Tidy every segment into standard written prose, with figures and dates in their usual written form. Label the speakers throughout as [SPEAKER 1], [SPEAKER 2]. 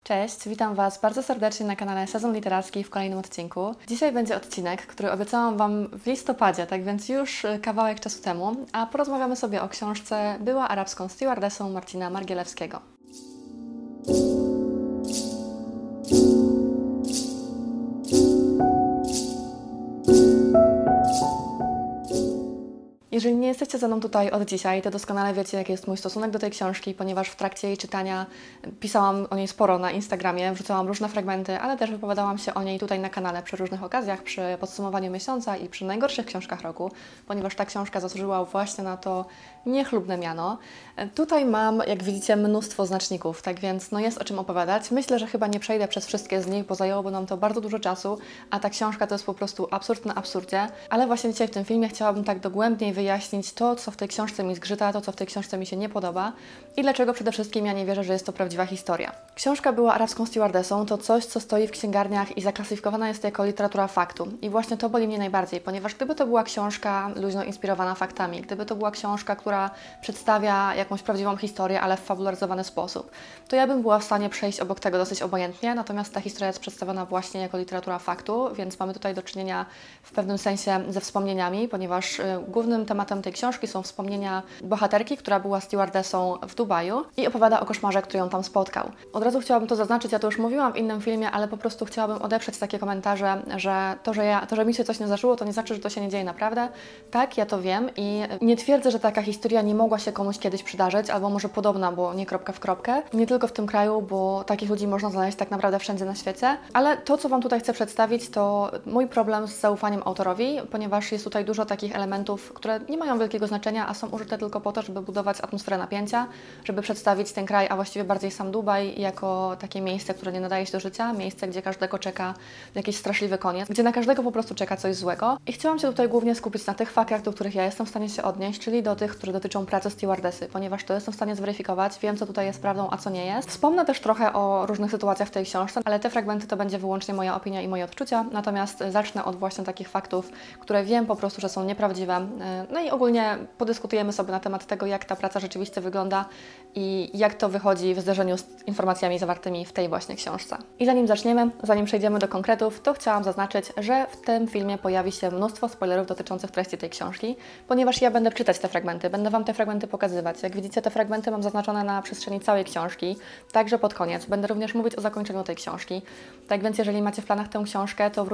[SPEAKER 1] Cześć, witam Was bardzo serdecznie na kanale Sezon Literacki w kolejnym odcinku. Dzisiaj będzie odcinek, który obiecałam Wam w listopadzie, tak więc już kawałek czasu temu, a porozmawiamy sobie o książce Była arabską stewardessą Marcina Margielewskiego. Jeżeli nie jesteście ze mną tutaj od dzisiaj, to doskonale wiecie, jaki jest mój stosunek do tej książki, ponieważ w trakcie jej czytania pisałam o niej sporo na Instagramie, wrzucałam różne fragmenty, ale też wypowiadałam się o niej tutaj na kanale przy różnych okazjach, przy podsumowaniu miesiąca i przy najgorszych książkach roku, ponieważ ta książka zasłużyła właśnie na to niechlubne miano. Tutaj mam, jak widzicie, mnóstwo znaczników, tak więc jest o czym opowiadać. Myślę, że chyba nie przejdę przez wszystkie z nich, bo zajęłoby nam to bardzo dużo czasu, a ta książka to jest po prostu absurd na absurdzie, ale właśnie dzisiaj w tym filmie chciałabym tak dogłębniej wyjaśnić to, co w tej książce mi zgrzyta, to, co w tej książce mi się nie podoba i dlaczego przede wszystkim ja nie wierzę, że jest to prawdziwa historia. Książka Była arabską stewardessą to coś, co stoi w księgarniach i zaklasyfikowana jest jako literatura faktu. I właśnie to boli mnie najbardziej, ponieważ gdyby to była książka luźno inspirowana faktami, gdyby to była książka, która przedstawia jakąś prawdziwą historię, ale w fabularyzowany sposób, to ja bym była w stanie przejść obok tego dosyć obojętnie, natomiast ta historia jest przedstawiona właśnie jako literatura faktu, więc mamy tutaj do czynienia w pewnym sensie ze wspomnieniami, ponieważ głównym tematem tej książki są wspomnienia bohaterki, która była stewardessą w Dubaju i opowiada o koszmarze, który ją tam spotkał. Od razu chciałabym to zaznaczyć, ja to już mówiłam w innym filmie, ale po prostu chciałabym odeprzeć takie komentarze, że to, że mi się coś nie zdarzyło, to nie znaczy, że to się nie dzieje naprawdę. Tak, ja to wiem i nie twierdzę, że taka historia nie mogła się komuś kiedyś przydarzyć, albo może podobna, bo nie kropka w kropkę. Nie tylko w tym kraju, bo takich ludzi można znaleźć tak naprawdę wszędzie na świecie, ale to, co Wam tutaj chcę przedstawić, to mój problem z zaufaniem autorowi, ponieważ jest tutaj dużo takich elementów, które nie mają wielkiego znaczenia, a są użyte tylko po to, żeby budować atmosferę napięcia, żeby przedstawić ten kraj, a właściwie bardziej sam Dubaj, jako takie miejsce, które nie nadaje się do życia, miejsce, gdzie każdego czeka jakiś straszliwy koniec, gdzie na każdego po prostu czeka coś złego. I chciałam się tutaj głównie skupić na tych faktach, do których ja jestem w stanie się odnieść, czyli do tych, które dotyczą pracy stewardessy, ponieważ to jestem w stanie zweryfikować, wiem, co tutaj jest prawdą, a co nie jest. Wspomnę też trochę o różnych sytuacjach w tej książce, ale te fragmenty to będzie wyłącznie moja opinia i moje odczucia, natomiast zacznę od właśnie takich faktów, które wiem po prostu, że są nieprawdziwe. No i ogólnie podyskutujemy sobie na temat tego, jak ta praca rzeczywiście wygląda i jak to wychodzi w zderzeniu z informacjami zawartymi w tej właśnie książce. I zanim zaczniemy, zanim przejdziemy do konkretów, to chciałam zaznaczyć, że w tym filmie pojawi się mnóstwo spoilerów dotyczących treści tej książki, ponieważ ja będę czytać te fragmenty, będę Wam te fragmenty pokazywać. Jak widzicie, te fragmenty mam zaznaczone na przestrzeni całej książki, także pod koniec. Będę również mówić o zakończeniu tej książki. Tak więc jeżeli macie w planach tę książkę, to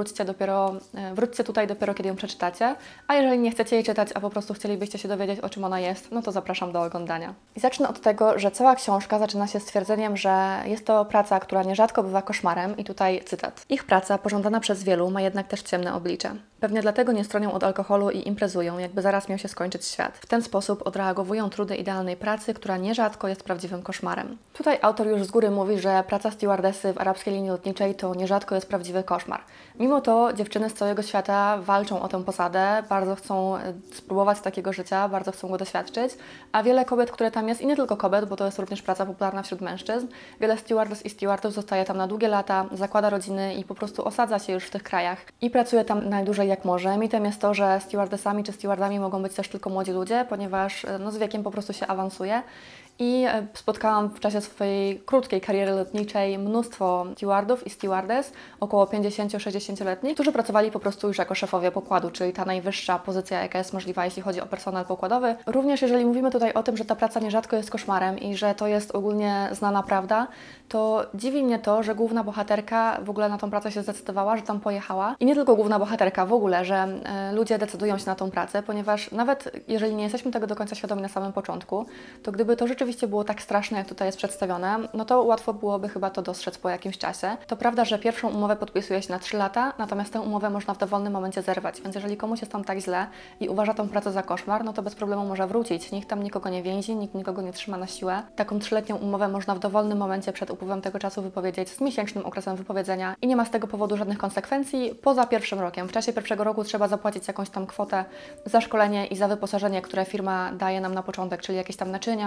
[SPEAKER 1] wróćcie tutaj dopiero, kiedy ją przeczytacie, a jeżeli nie chcecie jej czytać, a po prostu chcielibyście się dowiedzieć, o czym ona jest, no to zapraszam do oglądania. I zacznę od tego, że cała książka zaczyna się stwierdzeniem, że jest to praca, która nierzadko bywa koszmarem i tutaj cytat. Ich praca, pożądana przez wielu, ma jednak też ciemne oblicze. Pewnie dlatego nie stronią od alkoholu i imprezują, jakby zaraz miał się skończyć świat. W ten sposób odreagowują trudy idealnej pracy, która nierzadko jest prawdziwym koszmarem. Tutaj autor już z góry mówi, że praca stewardessy w arabskiej linii lotniczej to nierzadko jest prawdziwy koszmar. Mimo to dziewczyny z całego świata walczą o tę posadę, bardzo chcą spróbować takiego życia, bardzo chcą go doświadczyć, a wiele kobiet, które tam jest, i nie tylko kobiet, bo to jest również praca popularna wśród mężczyzn, wiele stewardess i stewardów zostaje tam na długie lata, zakłada rodziny i po prostu osadza się już w tych krajach i pracuje tam najdłużej jak może. Mitem jest to, że stewardessami czy stewardami mogą być też tylko młodzi ludzie, ponieważ z wiekiem po prostu się awansuje. I spotkałam w czasie swojej krótkiej kariery lotniczej mnóstwo stewardów i stewardess, około 50-60-letnich, którzy pracowali po prostu już jako szefowie pokładu, czyli ta najwyższa pozycja, jaka jest możliwa, jeśli chodzi o personel pokładowy. Również jeżeli mówimy tutaj o tym, że ta praca nierzadko jest koszmarem i że to jest ogólnie znana prawda, to dziwi mnie to, że główna bohaterka w ogóle na tą pracę się zdecydowała, że tam pojechała. I nie tylko główna bohaterka, w ogóle, że ludzie decydują się na tą pracę, ponieważ nawet jeżeli nie jesteśmy tego do końca świadomi na samym początku, to gdyby to rzeczywiście było tak straszne, jak tutaj jest przedstawione, no to łatwo byłoby chyba to dostrzec po jakimś czasie. To prawda, że pierwszą umowę podpisuje się na 3 lata, natomiast tę umowę można w dowolnym momencie zerwać, więc jeżeli komuś jest tam tak źle i uważa tą pracę za koszmar, no to bez problemu może wrócić. Nikt tam nikogo nie więzi, nikt nikogo nie trzyma na siłę. Taką 3-letnią umowę można w dowolnym momencie przed upływem tego czasu wypowiedzieć z miesięcznym okresem wypowiedzenia i nie ma z tego powodu żadnych konsekwencji poza pierwszym rokiem. W czasie pierwszego roku trzeba zapłacić jakąś tam kwotę za szkolenie i za wyposażenie, które firma daje nam na początek, czyli jakieś tam naczynia, pościel,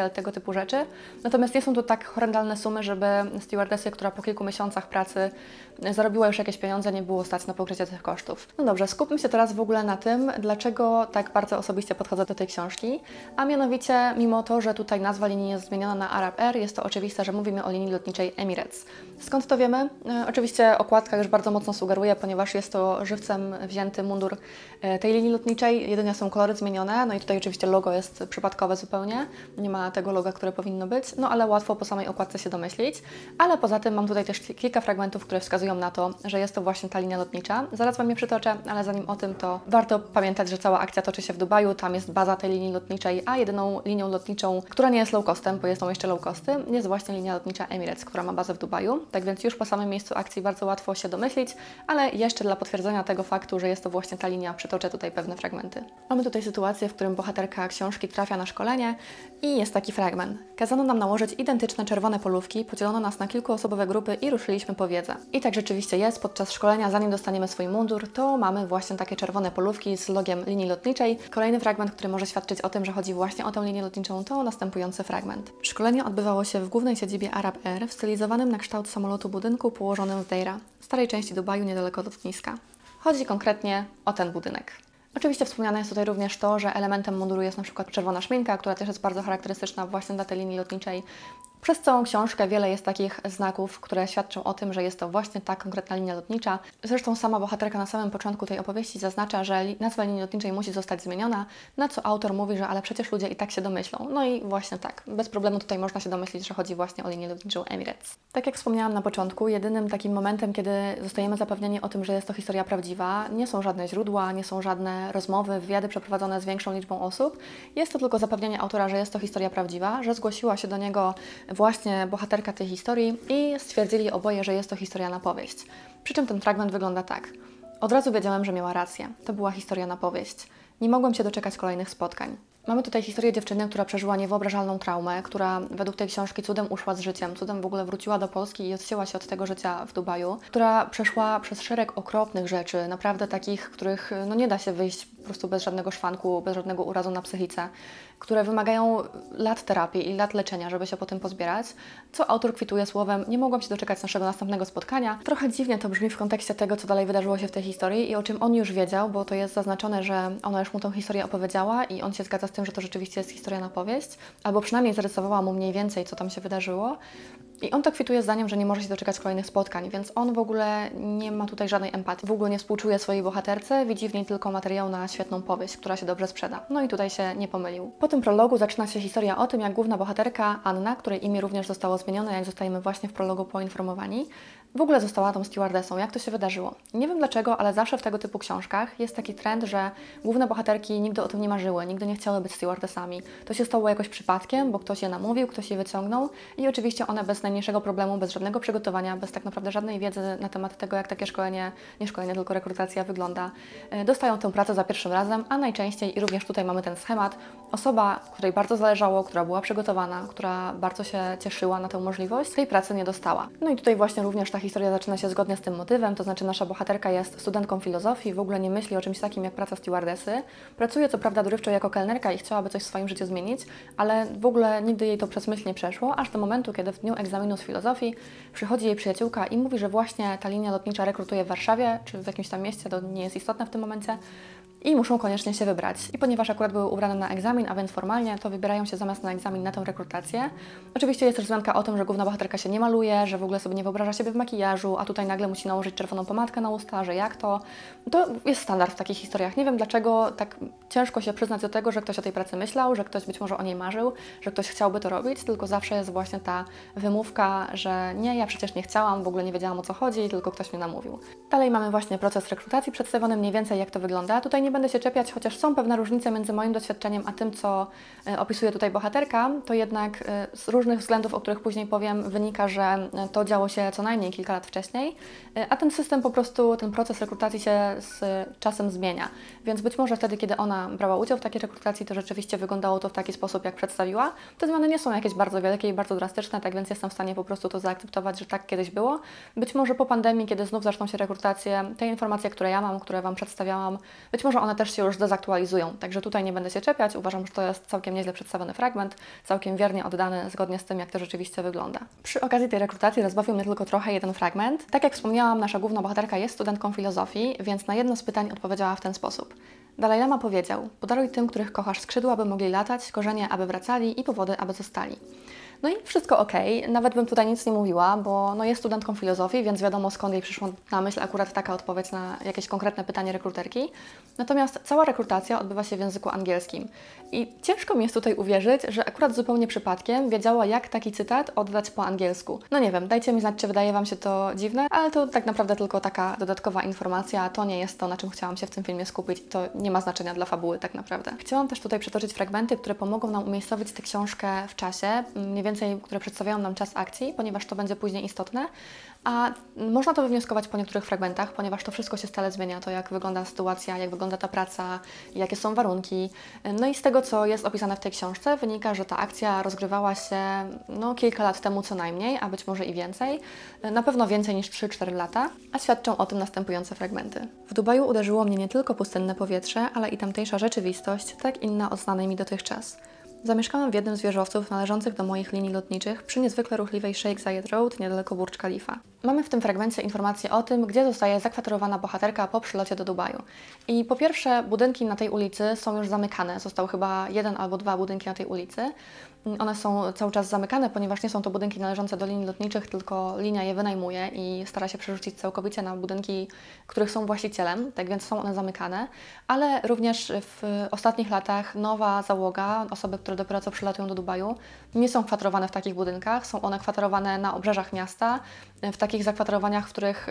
[SPEAKER 1] PESEL, tego typu rzeczy. Natomiast nie są to tak horrendalne sumy, żeby stewardessy, która po kilku miesiącach pracy zarobiła już jakieś pieniądze, nie było stać na pokrycie tych kosztów. No dobrze, skupmy się teraz w ogóle na tym, dlaczego tak bardzo osobiście podchodzę do tej książki, a mianowicie mimo to, że tutaj nazwa linii jest zmieniona na Arab Air, jest to oczywiste, że mówimy o linii lotniczej Emirates. Skąd to wiemy? Oczywiście okładka już bardzo mocno sugeruje, ponieważ jest to żywcem wzięty mundur tej linii lotniczej, jedynie są kolory zmienione, no i tutaj oczywiście logo jest przypadkowe zupełnie, nie ma tego loga, które powinno być, no ale łatwo po samej okładce się domyślić, ale poza tym mam tutaj też kilka fragmentów, które wskazują na to, że jest to właśnie ta linia lotnicza. Zaraz Wam je przytoczę, ale zanim o tym, to warto pamiętać, że cała akcja toczy się w Dubaju, tam jest baza tej linii lotniczej, a jedyną linią lotniczą, która nie jest low costem, bo są jeszcze low costy, jest właśnie linia lotnicza Emirates, która ma bazę w Dubaju. Tak więc już po samym miejscu akcji bardzo łatwo się domyślić, ale jeszcze dla potwierdzenia tego faktu, że jest to właśnie ta linia, przytoczę tutaj pewne fragmenty. Mamy tutaj sytuację, w którym bohaterka książki trafia na szkolenie i jest taki fragment. Kazano nam nałożyć identyczne czerwone polówki, podzielono nas na kilkuosobowe grupy i ruszyliśmy po wiedzę. I tak rzeczywiście jest, podczas szkolenia, zanim dostaniemy swój mundur, to mamy właśnie takie czerwone polówki z logiem linii lotniczej. Kolejny fragment, który może świadczyć o tym, że chodzi właśnie o tę linię lotniczą, to następujący fragment. Szkolenie odbywało się w głównej siedzibie Arab Air, w stylizowanym na kształt samolotu budynku położonym w Deira, starej części Dubaju niedaleko lotniska. Chodzi konkretnie o ten budynek. Oczywiście wspomniane jest tutaj również to, że elementem munduru jest na przykład czerwona szminka, która też jest bardzo charakterystyczna właśnie dla tej linii lotniczej. Przez całą książkę wiele jest takich znaków, które świadczą o tym, że jest to właśnie ta konkretna linia lotnicza. Zresztą sama bohaterka na samym początku tej opowieści zaznacza, że nazwa linii lotniczej musi zostać zmieniona, na co autor mówi, że ale przecież ludzie i tak się domyślą. No i właśnie tak, bez problemu tutaj można się domyślić, że chodzi właśnie o linię lotniczą Emirates. Tak jak wspomniałam na początku, jedynym takim momentem, kiedy zostajemy zapewnieni o tym, że jest to historia prawdziwa, nie są żadne źródła, nie są żadne rozmowy, wywiady przeprowadzone z większą liczbą osób. Jest to tylko zapewnienie autora, że jest to historia prawdziwa, że zgłosiła się do niego właśnie bohaterka tej historii i stwierdzili oboje, że jest to historia na powieść. Przy czym ten fragment wygląda tak. Od razu wiedziałem, że miała rację. To była historia na powieść. Nie mogłem się doczekać kolejnych spotkań. Mamy tutaj historię dziewczyny, która przeżyła niewyobrażalną traumę, która według tej książki cudem uszła z życiem, cudem w ogóle wróciła do Polski i odcięła się od tego życia w Dubaju, która przeszła przez szereg okropnych rzeczy, naprawdę takich, których no nie da się wyjść po prostu bez żadnego szwanku, bez żadnego urazu na psychice, które wymagają lat terapii i lat leczenia, żeby się po tym pozbierać, co autor kwituje słowem: nie mogłam się doczekać naszego następnego spotkania. Trochę dziwnie to brzmi w kontekście tego, co dalej wydarzyło się w tej historii i o czym on już wiedział, bo to jest zaznaczone, że ona już mu tą historię opowiedziała i on się zgadza z tym, że to rzeczywiście jest historia na powieść, albo przynajmniej zarysowała mu mniej więcej, co tam się wydarzyło. I on to kwituje zdaniem, że nie może się doczekać kolejnych spotkań, więc on w ogóle nie ma tutaj żadnej empatii. W ogóle nie współczuje swojej bohaterce, widzi w niej tylko materiał na świetną powieść, która się dobrze sprzeda. No i tutaj się nie pomylił. Po tym prologu zaczyna się historia o tym, jak główna bohaterka, Anna, której imię również zostało zmienione, jak zostajemy właśnie w prologu poinformowani, w ogóle została tą stewardessą. Jak to się wydarzyło? Nie wiem dlaczego, ale zawsze w tego typu książkach jest taki trend, że główne bohaterki nigdy o tym nie marzyły, nigdy nie chciały być stewardessami. To się stało jakoś przypadkiem, bo ktoś je namówił, ktoś je wyciągnął i oczywiście one bez najmniejszego problemu, bez żadnego przygotowania, bez tak naprawdę żadnej wiedzy na temat tego, jak takie szkolenie, nie szkolenie, tylko rekrutacja wygląda, dostają tę pracę za pierwszym razem, a najczęściej, i również tutaj mamy ten schemat, osoba, której bardzo zależało, która była przygotowana, która bardzo się cieszyła na tę możliwość, tej pracy nie dostała. No i tutaj właśnie również ta historia zaczyna się zgodnie z tym motywem, to znaczy nasza bohaterka jest studentką filozofii, w ogóle nie myśli o czymś takim jak praca stewardessy. Pracuje co prawda dorywczo jako kelnerka i chciałaby coś w swoim życiu zmienić, ale w ogóle nigdy jej to przez myśl nie przeszło, aż do momentu, kiedy w dniu egzaminu z filozofii przychodzi jej przyjaciółka i mówi, że właśnie ta linia lotnicza rekrutuje w Warszawie, czy w jakimś tam mieście, to nie jest istotne w tym momencie, i muszą koniecznie się wybrać. I ponieważ akurat były ubrane na egzamin, a więc formalnie, to wybierają się zamiast na egzamin na tę rekrutację. Oczywiście jest też wzmianka o tym, że główna bohaterka się nie maluje, że w ogóle sobie nie wyobraża siebie w makijażu, a tutaj nagle musi nałożyć czerwoną pomadkę na usta, że jak to? To jest standard w takich historiach. Nie wiem dlaczego tak ciężko się przyznać do tego, że ktoś o tej pracy myślał, że ktoś być może o niej marzył, że ktoś chciałby to robić, tylko zawsze jest właśnie ta wymówka, że nie, ja przecież nie chciałam, w ogóle nie wiedziałam o co chodzi, tylko ktoś mnie namówił. Dalej mamy właśnie proces rekrutacji przedstawiony mniej więcej jak to wygląda. Tutaj nie będę się czepiać, chociaż są pewne różnice między moim doświadczeniem a tym, co opisuje tutaj bohaterka, to jednak z różnych względów, o których później powiem, wynika, że to działo się co najmniej kilka lat wcześniej, a ten system po prostu, ten proces rekrutacji się z czasem zmienia. Więc być może wtedy, kiedy ona brała udział w takiej rekrutacji, to rzeczywiście wyglądało to w taki sposób, jak przedstawiła. Te zmiany nie są jakieś bardzo wielkie i bardzo drastyczne, tak więc jestem w stanie po prostu to zaakceptować, że tak kiedyś było. Być może po pandemii, kiedy znów zaczną się rekrutacje, te informacje, które ja mam, które Wam przedstawiałam, być może może one też się już dezaktualizują. Także tutaj nie będę się czepiać. Uważam, że to jest całkiem nieźle przedstawiony fragment, całkiem wiernie oddany, zgodnie z tym, jak to rzeczywiście wygląda. Przy okazji tej rekrutacji rozbawił mnie tylko trochę jeden fragment. Tak jak wspomniałam, nasza główna bohaterka jest studentką filozofii, więc na jedno z pytań odpowiedziała w ten sposób. Dalaj Lama powiedział: podaruj tym, których kochasz, skrzydła, aby mogli latać, korzenie, aby wracali i powody, aby zostali. No i wszystko ok, nawet bym tutaj nic nie mówiła, bo no jest studentką filozofii, więc wiadomo skąd jej przyszło na myśl akurat taka odpowiedź na jakieś konkretne pytanie rekruterki. Natomiast cała rekrutacja odbywa się w języku angielskim. I ciężko mi jest tutaj uwierzyć, że akurat zupełnie przypadkiem wiedziała, jak taki cytat oddać po angielsku. No nie wiem, dajcie mi znać, czy wydaje Wam się to dziwne, ale to tak naprawdę tylko taka dodatkowa informacja, to nie jest to, na czym chciałam się w tym filmie skupić, to nie ma znaczenia dla fabuły tak naprawdę. Chciałam też tutaj przytoczyć fragmenty, które pomogą nam umiejscowić tę książkę w czasie, mniej więcej, które przedstawiają nam czas akcji, ponieważ to będzie później istotne, a można to wywnioskować po niektórych fragmentach, ponieważ to wszystko się stale zmienia, to jak wygląda sytuacja, jak wygląda ta praca, jakie są warunki. No i z tego, co jest opisane w tej książce, wynika, że ta akcja rozgrywała się no, kilka lat temu co najmniej, a być może i więcej, na pewno więcej niż 3-4 lata, a świadczą o tym następujące fragmenty. W Dubaju uderzyło mnie nie tylko pustynne powietrze, ale i tamtejsza rzeczywistość, tak inna od znanej mi dotychczas. Zamieszkałam w jednym z wieżowców należących do moich linii lotniczych przy niezwykle ruchliwej Sheikh Zayed Road niedaleko Burj Khalifa. Mamy w tym fragmencie informację o tym, gdzie zostaje zakwaterowana bohaterka po przylocie do Dubaju. I po pierwsze, budynki na tej ulicy są już zamykane. Został chyba 1 albo 2 budynki na tej ulicy. One są cały czas zamykane, ponieważ nie są to budynki należące do linii lotniczych, tylko linia je wynajmuje i stara się przerzucić całkowicie na budynki, których są właścicielem, tak więc są one zamykane. Ale również w ostatnich latach nowa załoga, osoby, które dopiero co przylatują do Dubaju, nie są kwaterowane w takich budynkach, są one kwaterowane na obrzeżach miasta, w takich zakwaterowaniach,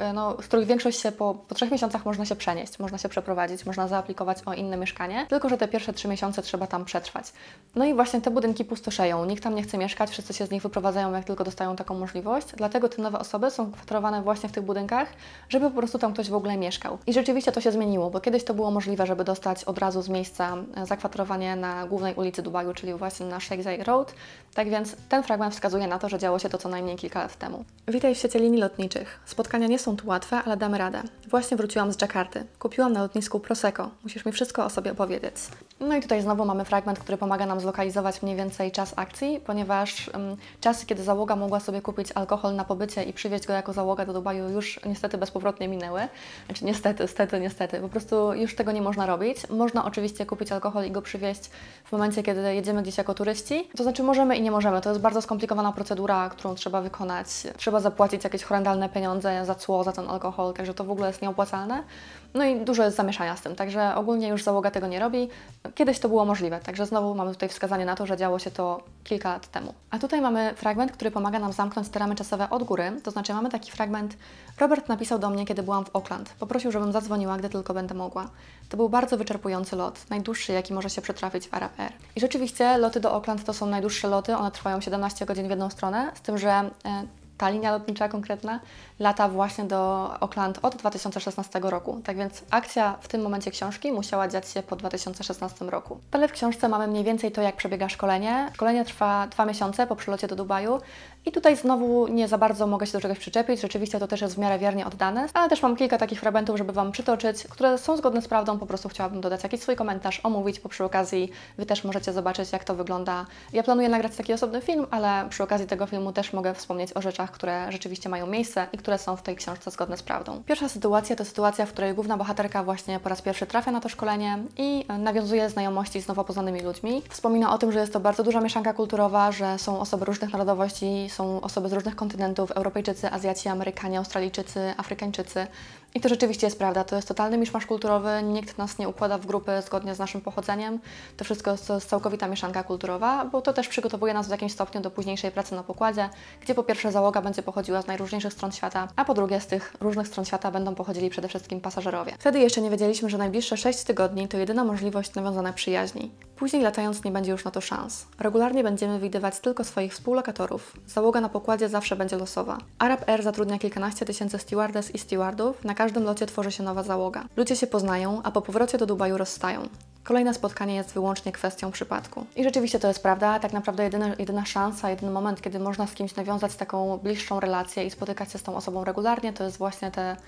[SPEAKER 1] z których większość się po 3 miesiącach można się przenieść, można się przeprowadzić, można zaaplikować o inne mieszkanie, tylko że te pierwsze 3 miesiące trzeba tam przetrwać. No i właśnie te budynki pustoszeją, nikt tam nie chce mieszkać, wszyscy się z nich wyprowadzają, jak tylko dostają taką możliwość, dlatego te nowe osoby są kwaterowane właśnie w tych budynkach, żeby po prostu tam ktoś w ogóle mieszkał. I rzeczywiście to się zmieniło, bo kiedyś to było możliwe, żeby dostać od razu z miejsca zakwaterowanie na głównej ulicy Dubaju, czyli właśnie na Sheikh Zayed Road, tak więc ten fragment wskazuje na to, że działo się to co najmniej kilka lat temu. Witaj w świecie linii lotniczych. Spotkania nie są tu łatwe, ale damy radę. Właśnie wróciłam z Dżakarty. Kupiłam na lotnisku Prosecco. Musisz mi wszystko o sobie opowiedzieć. No i tutaj znowu mamy fragment, który pomaga nam zlokalizować mniej więcej czas akcji, ponieważ czasy, kiedy załoga mogła sobie kupić alkohol na pobycie i przywieźć go jako załoga do Dubaju, już niestety bezpowrotnie minęły. Znaczy niestety, po prostu już tego nie można robić. Można oczywiście kupić alkohol i go przywieźć w momencie, kiedy jedziemy gdzieś jako turyści. To znaczy możemy i nie możemy. To jest bardzo skomplikowana procedura, którą trzeba wykonać. Trzeba zapłacić jakieś horrendalne pieniądze za cło, za ten alkohol, także to w ogóle jest nieopłacalne. No i dużo jest zamieszania z tym, także ogólnie już załoga tego nie robi. Kiedyś to było możliwe, także znowu mamy tutaj wskazanie na to, że działo się to kilka lat temu. A tutaj mamy fragment, który pomaga nam zamknąć te ramy czasowe od góry, to znaczy mamy taki fragment: Robert napisał do mnie, kiedy byłam w Auckland. Poprosił, żebym zadzwoniła, gdy tylko będę mogła. To był bardzo wyczerpujący lot, najdłuższy, jaki może się przetrafić w Arab Air. I rzeczywiście loty do Auckland to są najdłuższe loty, one trwają 17 godzin w jedną stronę, z tym, że ta linia lotnicza konkretna lata właśnie do Auckland od 2016 roku. Tak więc akcja w tym momencie książki musiała dziać się po 2016 roku. Ale w książce mamy mniej więcej to, jak przebiega szkolenie. Szkolenie trwa 2 miesiące po przylocie do Dubaju i tutaj znowu nie za bardzo mogę się do czegoś przyczepić. Rzeczywiście to też jest w miarę wiernie oddane, ale też mam kilka takich fragmentów, żeby Wam przytoczyć, które są zgodne z prawdą. Po prostu chciałabym dodać jakiś swój komentarz, omówić, bo przy okazji Wy też możecie zobaczyć, jak to wygląda. Ja planuję nagrać taki osobny film, ale przy okazji tego filmu też mogę wspomnieć o rzeczach, które rzeczywiście mają miejsce i które są w tej książce zgodne z prawdą. Pierwsza sytuacja to sytuacja, w której główna bohaterka właśnie po raz pierwszy trafia na to szkolenie i nawiązuje znajomości z nowo poznanymi ludźmi. Wspomina o tym, że jest to bardzo duża mieszanka kulturowa, że są osoby różnych narodowości, są osoby z różnych kontynentów, Europejczycy, Azjaci, Amerykanie, Australijczycy, Afrykańczycy. I to rzeczywiście jest prawda, to jest totalny miszmasz kulturowy, nikt nas nie układa w grupy zgodnie z naszym pochodzeniem. To wszystko jest całkowita mieszanka kulturowa, bo to też przygotowuje nas w jakimś stopniu do późniejszej pracy na pokładzie, gdzie po pierwsze załoga będzie pochodziła z najróżniejszych stron świata, a po drugie z tych różnych stron świata będą pochodzili przede wszystkim pasażerowie. Wtedy jeszcze nie wiedzieliśmy, że najbliższe 6 tygodni to jedyna możliwość nawiązania przyjaźni. Później latając nie będzie już na to szans. Regularnie będziemy widywać tylko swoich współlokatorów. Załoga na pokładzie zawsze będzie losowa. Arab Air zatrudnia kilkanaście tysięcy stewardess i stewardów, na każdym locie tworzy się nowa załoga. Ludzie się poznają, a po powrocie do Dubaju rozstają. Kolejne spotkanie jest wyłącznie kwestią przypadku. I rzeczywiście to jest prawda, tak naprawdę jedyna szansa, jedyny moment, kiedy można z kimś nawiązać taką bliższą relację i spotykać się z tą osobą regularnie, to jest właśnie te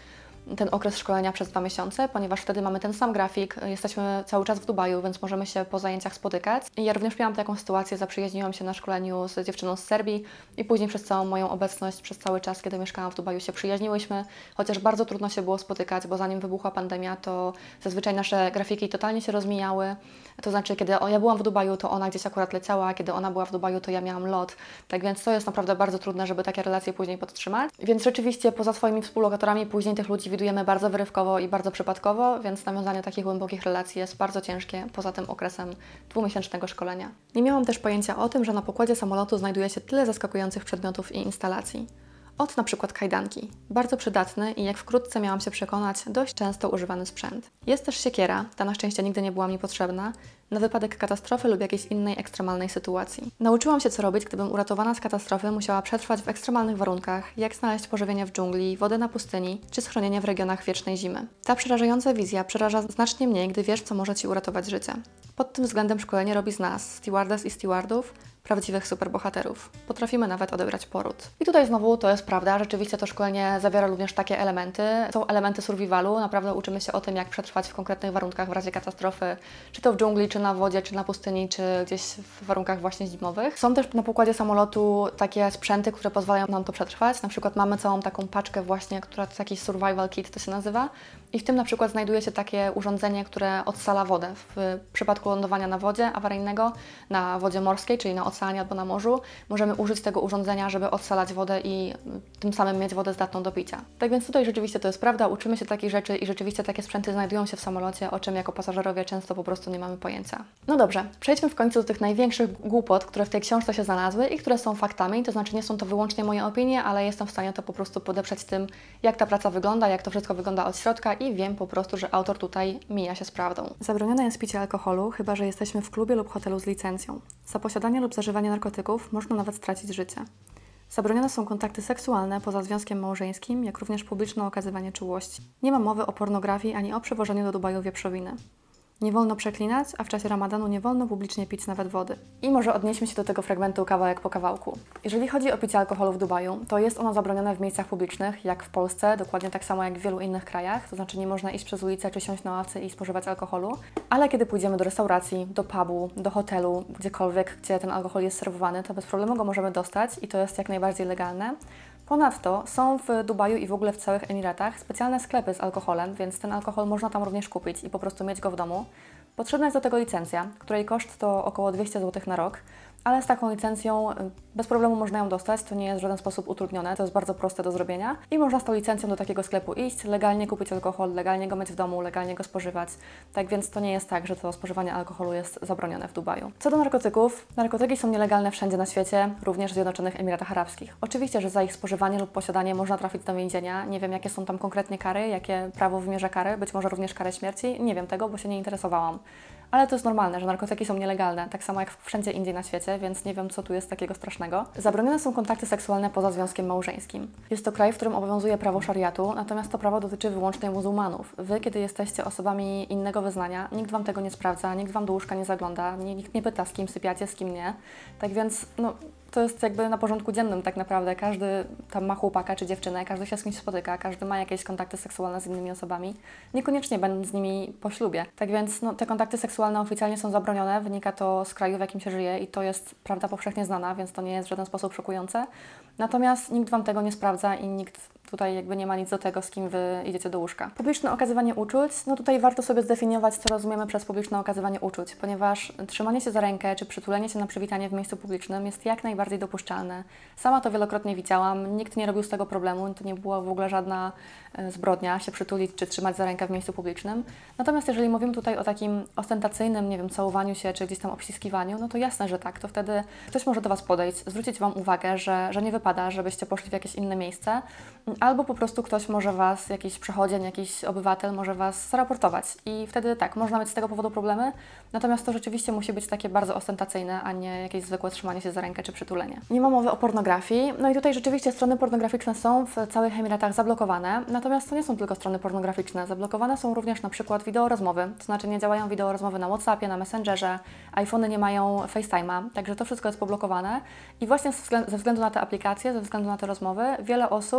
[SPEAKER 1] ten okres szkolenia przez 2 miesiące, ponieważ wtedy mamy ten sam grafik, jesteśmy cały czas w Dubaju, więc możemy się po zajęciach spotykać. I ja również miałam taką sytuację, zaprzyjaźniłam się na szkoleniu z dziewczyną z Serbii i później przez całą moją obecność, przez cały czas, kiedy mieszkałam w Dubaju, się przyjaźniłyśmy, chociaż bardzo trudno się było spotykać, bo zanim wybuchła pandemia, to zazwyczaj nasze grafiki totalnie się rozmijały. To znaczy, kiedy ja byłam w Dubaju, to ona gdzieś akurat leciała, a kiedy ona była w Dubaju, to ja miałam lot. Tak więc to jest naprawdę bardzo trudne, żeby takie relacje później podtrzymać. Więc rzeczywiście poza swoimi współlokatorami później tych ludzi widujemy bardzo wyrywkowo i bardzo przypadkowo, więc nawiązanie takich głębokich relacji jest bardzo ciężkie poza tym okresem 2-miesięcznego szkolenia. Nie miałam też pojęcia o tym, że na pokładzie samolotu znajduje się tyle zaskakujących przedmiotów i instalacji. Od na przykład kajdanki. Bardzo przydatny i jak wkrótce miałam się przekonać, dość często używany sprzęt. Jest też siekiera, ta na szczęście nigdy nie była mi potrzebna, na wypadek katastrofy lub jakiejś innej ekstremalnej sytuacji. Nauczyłam się, co robić, gdybym uratowana z katastrofy musiała przetrwać w ekstremalnych warunkach, jak znaleźć pożywienie w dżungli, wodę na pustyni, czy schronienie w regionach wiecznej zimy. Ta przerażająca wizja przeraża znacznie mniej, gdy wiesz, co może Ci uratować życie. Pod tym względem szkolenie robi z nas, stewardess i stewardów, prawdziwych superbohaterów. Potrafimy nawet odebrać poród. I tutaj znowu to jest prawda, rzeczywiście to szkolenie zawiera również takie elementy. Są elementy survivalu, naprawdę uczymy się o tym, jak przetrwać w konkretnych warunkach w razie katastrofy, czy to w dżungli, czy na wodzie, czy na pustyni, czy gdzieś w warunkach właśnie zimowych. Są też na pokładzie samolotu takie sprzęty, które pozwalają nam to przetrwać. Na przykład mamy całą taką paczkę właśnie, która to taki survival kit to się nazywa. I w tym na przykład znajduje się takie urządzenie, które odsala wodę. W przypadku lądowania na wodzie awaryjnego, na wodzie morskiej, czyli na oceanie albo na morzu, możemy użyć tego urządzenia, żeby odsalać wodę i tym samym mieć wodę zdatną do picia. Tak więc tutaj rzeczywiście to jest prawda, uczymy się takich rzeczy i rzeczywiście takie sprzęty znajdują się w samolocie, o czym jako pasażerowie często po prostu nie mamy pojęcia. No dobrze, przejdźmy w końcu do tych największych głupot, które w tej książce się znalazły i które są faktami, to znaczy nie są to wyłącznie moje opinie, ale jestem w stanie to po prostu podeprzeć tym, jak ta praca wygląda, jak to wszystko wygląda od środka i wiem po prostu, że autor tutaj mija się z prawdą. Zabronione jest picie alkoholu, chyba że jesteśmy w klubie lub hotelu z licencją. Za posiadanie lub zażywanie narkotyków można nawet stracić życie. Zabronione są kontakty seksualne poza związkiem małżeńskim, jak również publiczne okazywanie czułości. Nie ma mowy o pornografii ani o przywożeniu do Dubaju wieprzowiny. Nie wolno przeklinać, a w czasie ramadanu nie wolno publicznie pić nawet wody. I może odnieśmy się do tego fragmentu kawałek po kawałku. Jeżeli chodzi o picie alkoholu w Dubaju, to jest ono zabronione w miejscach publicznych, jak w Polsce, dokładnie tak samo jak w wielu innych krajach, to znaczy nie można iść przez ulicę czy siąść na ławce i spożywać alkoholu, ale kiedy pójdziemy do restauracji, do pubu, do hotelu, gdziekolwiek, gdzie ten alkohol jest serwowany, to bez problemu go możemy dostać i to jest jak najbardziej legalne. Ponadto są w Dubaju i w ogóle w całych Emiratach specjalne sklepy z alkoholem, więc ten alkohol można tam również kupić i po prostu mieć go w domu. Potrzebna jest do tego licencja, której koszt to około 200 zł na rok, ale z taką licencją bez problemu można ją dostać, to nie jest w żaden sposób utrudnione, to jest bardzo proste do zrobienia i można z tą licencją do takiego sklepu iść, legalnie kupić alkohol, legalnie go mieć w domu, legalnie go spożywać. Tak więc to nie jest tak, że to spożywanie alkoholu jest zabronione w Dubaju. Co do narkotyków, narkotyki są nielegalne wszędzie na świecie, również w Zjednoczonych Emiratach Arabskich. Oczywiście, że za ich spożywanie lub posiadanie można trafić do więzienia. Nie wiem, jakie są tam konkretnie kary, jakie prawo wymierza kary, być może również karę śmierci. Nie wiem tego, bo się nie interesowałam. Ale to jest normalne, że narkotyki są nielegalne, tak samo jak wszędzie indziej na świecie, więc nie wiem, co tu jest takiego strasznego. Zabronione są kontakty seksualne poza związkiem małżeńskim. Jest to kraj, w którym obowiązuje prawo szariatu, natomiast to prawo dotyczy wyłącznie muzułmanów. Wy, kiedy jesteście osobami innego wyznania, nikt Wam tego nie sprawdza, nikt Wam do łóżka nie zagląda, nikt nie pyta, z kim sypiacie, z kim nie. Tak więc, to jest jakby na porządku dziennym tak naprawdę. Każdy tam ma chłopaka czy dziewczynę, każdy się z kimś spotyka, każdy ma jakieś kontakty seksualne z innymi osobami, niekoniecznie będąc z nimi po ślubie. Tak więc te kontakty seksualne oficjalnie są zabronione, wynika to z kraju, w jakim się żyje i to jest prawda powszechnie znana, więc to nie jest w żaden sposób szokujące. Natomiast nikt Wam tego nie sprawdza i nikt tutaj jakby nie ma nic do tego, z kim Wy idziecie do łóżka. Publiczne okazywanie uczuć, tutaj warto sobie zdefiniować, co rozumiemy przez publiczne okazywanie uczuć, ponieważ trzymanie się za rękę czy przytulenie się na przywitanie w miejscu publicznym jest jak najbardziej dopuszczalne. Sama to wielokrotnie widziałam, nikt nie robił z tego problemu, to nie była w ogóle żadna zbrodnia się przytulić czy trzymać za rękę w miejscu publicznym. Natomiast jeżeli mówimy tutaj o takim ostentacyjnym, nie wiem, całowaniu się czy gdzieś tam obściskiwaniu, to jasne, że tak, to wtedy ktoś może do Was podejść, zwrócić Wam uwagę, że nie wypada, żebyście poszli w jakieś inne miejsce, albo po prostu ktoś może Was, jakiś przechodzień, jakiś obywatel może Was zaraportować i wtedy tak, można mieć z tego powodu problemy, natomiast to rzeczywiście musi być takie bardzo ostentacyjne, a nie jakieś zwykłe trzymanie się za rękę czy przytulenie. Nie ma mowy o pornografii, i tutaj rzeczywiście strony pornograficzne są w całych Emiratach zablokowane, natomiast to nie są tylko strony pornograficzne, zablokowane są również na przykład wideorozmowy, to znaczy nie działają wideorozmowy na WhatsAppie, na Messengerze, iPhony nie mają FaceTime'a, także to wszystko jest poblokowane i właśnie ze względu na te aplikacje, ze względu na te rozmowy, wiele osób, szczególnie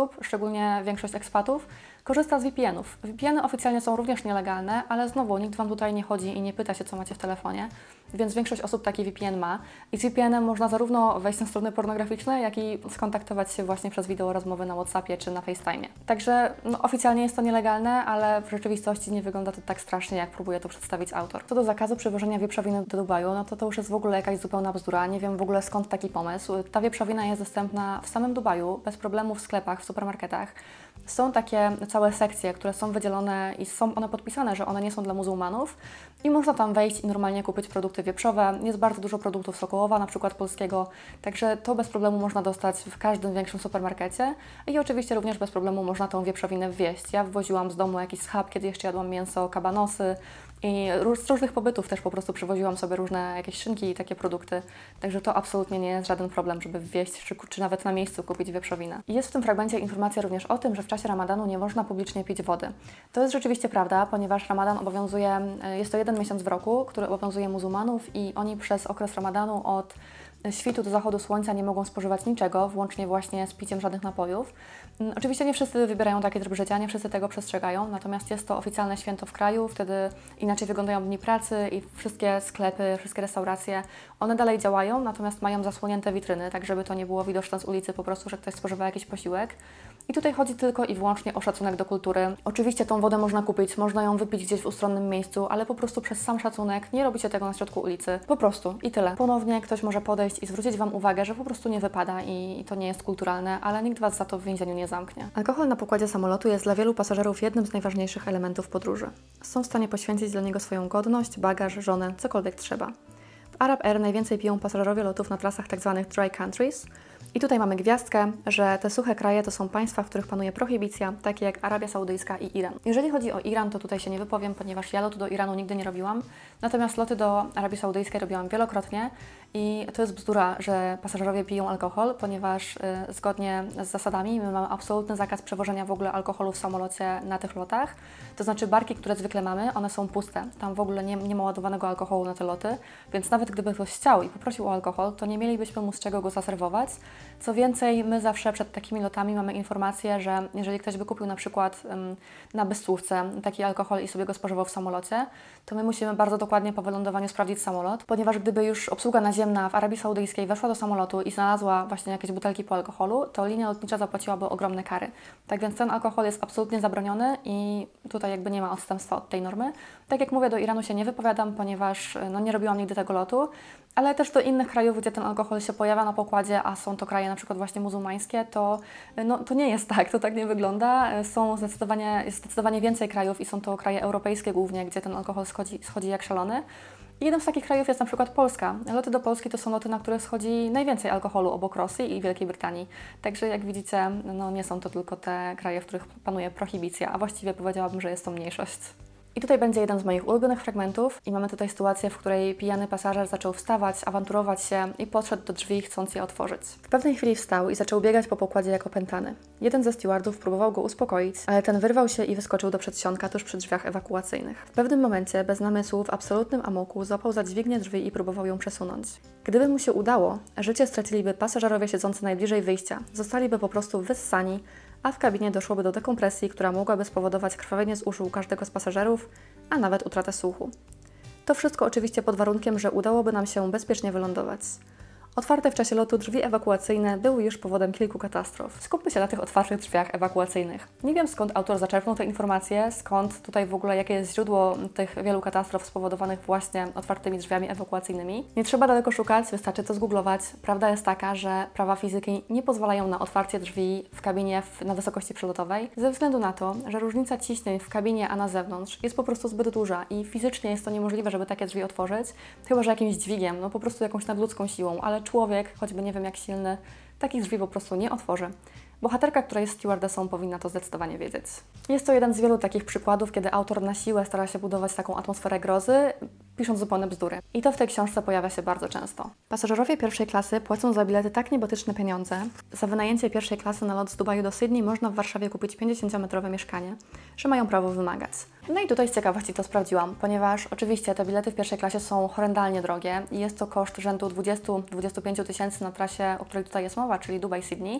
[SPEAKER 1] szczególnie większość ekspatów, korzysta z VPN-ów. VPN-y oficjalnie są również nielegalne, ale znowu nikt Wam tutaj nie chodzi i nie pyta się, co macie w telefonie, więc większość osób taki VPN ma. I z VPN-em można zarówno wejść na strony pornograficzne, jak i skontaktować się właśnie przez wideo rozmowy na WhatsAppie czy na FaceTime'ie. Także oficjalnie jest to nielegalne, ale w rzeczywistości nie wygląda to tak strasznie, jak próbuje to przedstawić autor. Co do zakazu przywożenia wieprzowiny do Dubaju, no to już jest w ogóle jakaś zupełna bzdura. Nie wiem w ogóle skąd taki pomysł. Ta wieprzowina jest dostępna w samym Dubaju, bez problemu w sklepach, w supermarketach. Są takie całe sekcje, które są wydzielone i są one podpisane, że one nie są dla muzułmanów i można tam wejść i normalnie kupić produkty wieprzowe. Jest bardzo dużo produktów z Sokołowa, na przykład polskiego, także to bez problemu można dostać w każdym większym supermarkecie i oczywiście również bez problemu można tą wieprzowinę wwieźć. Ja wwoziłam z domu jakiś schab, kiedy jeszcze jadłam mięso, kabanosy i z różnych pobytów też po prostu przywoziłam sobie różne jakieś szynki i takie produkty, także to absolutnie nie jest żaden problem, żeby wwieźć czy nawet na miejscu kupić wieprzowinę. Jest w tym fragmencie informacja również o tym, że w czasie Ramadanu nie można publicznie pić wody. To jest rzeczywiście prawda, ponieważ Ramadan obowiązuje, jest to jeden miesiąc w roku, który obowiązuje muzułmanów i oni przez okres Ramadanu od świtu do zachodu słońca nie mogą spożywać niczego, włącznie właśnie z piciem żadnych napojów. Oczywiście nie wszyscy wybierają taki tryb życia, nie wszyscy tego przestrzegają, natomiast jest to oficjalne święto w kraju, wtedy inaczej wyglądają dni pracy i wszystkie sklepy, wszystkie restauracje, one dalej działają, natomiast mają zasłonięte witryny, tak żeby to nie było widoczne z ulicy po prostu, że ktoś spożywa jakiś posiłek. I tutaj chodzi tylko i wyłącznie o szacunek do kultury. Oczywiście tą wodę można kupić, można ją wypić gdzieś w ustronnym miejscu, ale po prostu przez sam szacunek nie robicie tego na środku ulicy. Po prostu i tyle. Ponownie ktoś może podejść i zwrócić Wam uwagę, że po prostu nie wypada i to nie jest kulturalne, ale nikt Was za to w więzieniu nie zamknie. Alkohol na pokładzie samolotu jest dla wielu pasażerów jednym z najważniejszych elementów podróży. Są w stanie poświęcić dla niego swoją godność, bagaż, żonę, cokolwiek trzeba. W Arab Air najwięcej piją pasażerowie lotów na trasach tzw. dry countries. I tutaj mamy gwiazdkę, że te suche kraje to są państwa, w których panuje prohibicja, takie jak Arabia Saudyjska i Iran. Jeżeli chodzi o Iran, to tutaj się nie wypowiem, ponieważ ja lotu do Iranu nigdy nie robiłam, natomiast loty do Arabii Saudyjskiej robiłam wielokrotnie i to jest bzdura, że pasażerowie piją alkohol, ponieważ zgodnie z zasadami my mamy absolutny zakaz przewożenia w ogóle alkoholu w samolocie na tych lotach. To znaczy barki, które zwykle mamy, one są puste. Tam w ogóle nie ma ładowanego alkoholu na te loty, więc nawet gdyby ktoś chciał i poprosił o alkohol, to nie mielibyśmy mu z czego go zaserwować. Co więcej, my zawsze przed takimi lotami mamy informację, że jeżeli ktoś by kupił na przykład na bezsłówce taki alkohol i sobie go spożywał w samolocie, to my musimy bardzo dokładnie po wylądowaniu sprawdzić samolot, ponieważ gdyby już obsługa naziemna w Arabii Saudyjskiej weszła do samolotu i znalazła właśnie jakieś butelki po alkoholu, to linia lotnicza zapłaciłaby ogromne kary. Tak więc ten alkohol jest absolutnie zabroniony i tutaj jakby nie ma odstępstwa od tej normy. Tak jak mówię, do Iranu się nie wypowiadam, ponieważ nie robiłam nigdy tego lotu, ale też do innych krajów, gdzie ten alkohol się pojawia na pokładzie, a są to kraje na przykład właśnie muzułmańskie, to nie jest tak, to tak nie wygląda. Jest zdecydowanie więcej krajów i są to kraje europejskie głównie, gdzie ten alkohol schodzi jak szalony. I jednym z takich krajów jest na przykład Polska. Loty do Polski to są loty, na których schodzi najwięcej alkoholu obok Rosji i Wielkiej Brytanii. Także jak widzicie, nie są to tylko te kraje, w których panuje prohibicja, a właściwie powiedziałabym, że jest to mniejszość. I tutaj będzie jeden z moich ulubionych fragmentów i mamy tutaj sytuację, w której pijany pasażer zaczął wstawać, awanturować się i podszedł do drzwi, chcąc je otworzyć. W pewnej chwili wstał i zaczął biegać po pokładzie jak opętany. Jeden ze stewardów próbował go uspokoić, ale ten wyrwał się i wyskoczył do przedsionka tuż przy drzwiach ewakuacyjnych. W pewnym momencie, bez namysłu, w absolutnym amoku, złapał za dźwignię drzwi i próbował ją przesunąć. Gdyby mu się udało, życie straciliby pasażerowie siedzący najbliżej wyjścia. Zostaliby po prostu wyssani, a w kabinie doszłoby do dekompresji, która mogłaby spowodować krwawienie z uszu u każdego z pasażerów, a nawet utratę słuchu. To wszystko oczywiście pod warunkiem, że udałoby nam się bezpiecznie wylądować. Otwarte w czasie lotu drzwi ewakuacyjne były już powodem kilku katastrof. Skupmy się na tych otwartych drzwiach ewakuacyjnych. Nie wiem, skąd autor zaczerpnął te informacje, skąd tutaj w ogóle, jakie jest źródło tych wielu katastrof spowodowanych właśnie otwartymi drzwiami ewakuacyjnymi. Nie trzeba daleko szukać, wystarczy to zgooglować. Prawda jest taka, że prawa fizyki nie pozwalają na otwarcie drzwi w kabinie na wysokości przelotowej, ze względu na to, że różnica ciśnień w kabinie a na zewnątrz jest po prostu zbyt duża i fizycznie jest to niemożliwe, żeby takie drzwi otworzyć, chyba że jakimś dźwigiem, po prostu jakąś nadludzką siłą, ale człowiek, choćby nie wiem jak silny, takich drzwi po prostu nie otworzy. Bohaterka, która jest stewardessą, powinna to zdecydowanie wiedzieć. Jest to jeden z wielu takich przykładów, kiedy autor na siłę stara się budować taką atmosferę grozy, pisząc zupełne bzdury. I to w tej książce pojawia się bardzo często. Pasażerowie pierwszej klasy płacą za bilety tak niebotyczne pieniądze. Za wynajęcie pierwszej klasy na lot z Dubaju do Sydney można w Warszawie kupić 50-metrowe mieszkanie, że mają prawo wymagać. No i tutaj z ciekawości to sprawdziłam, ponieważ oczywiście te bilety w pierwszej klasie są horrendalnie drogie i jest to koszt rzędu 20-25 tysięcy na trasie, o której tutaj jest mowa, czyli Dubaj-Sydney.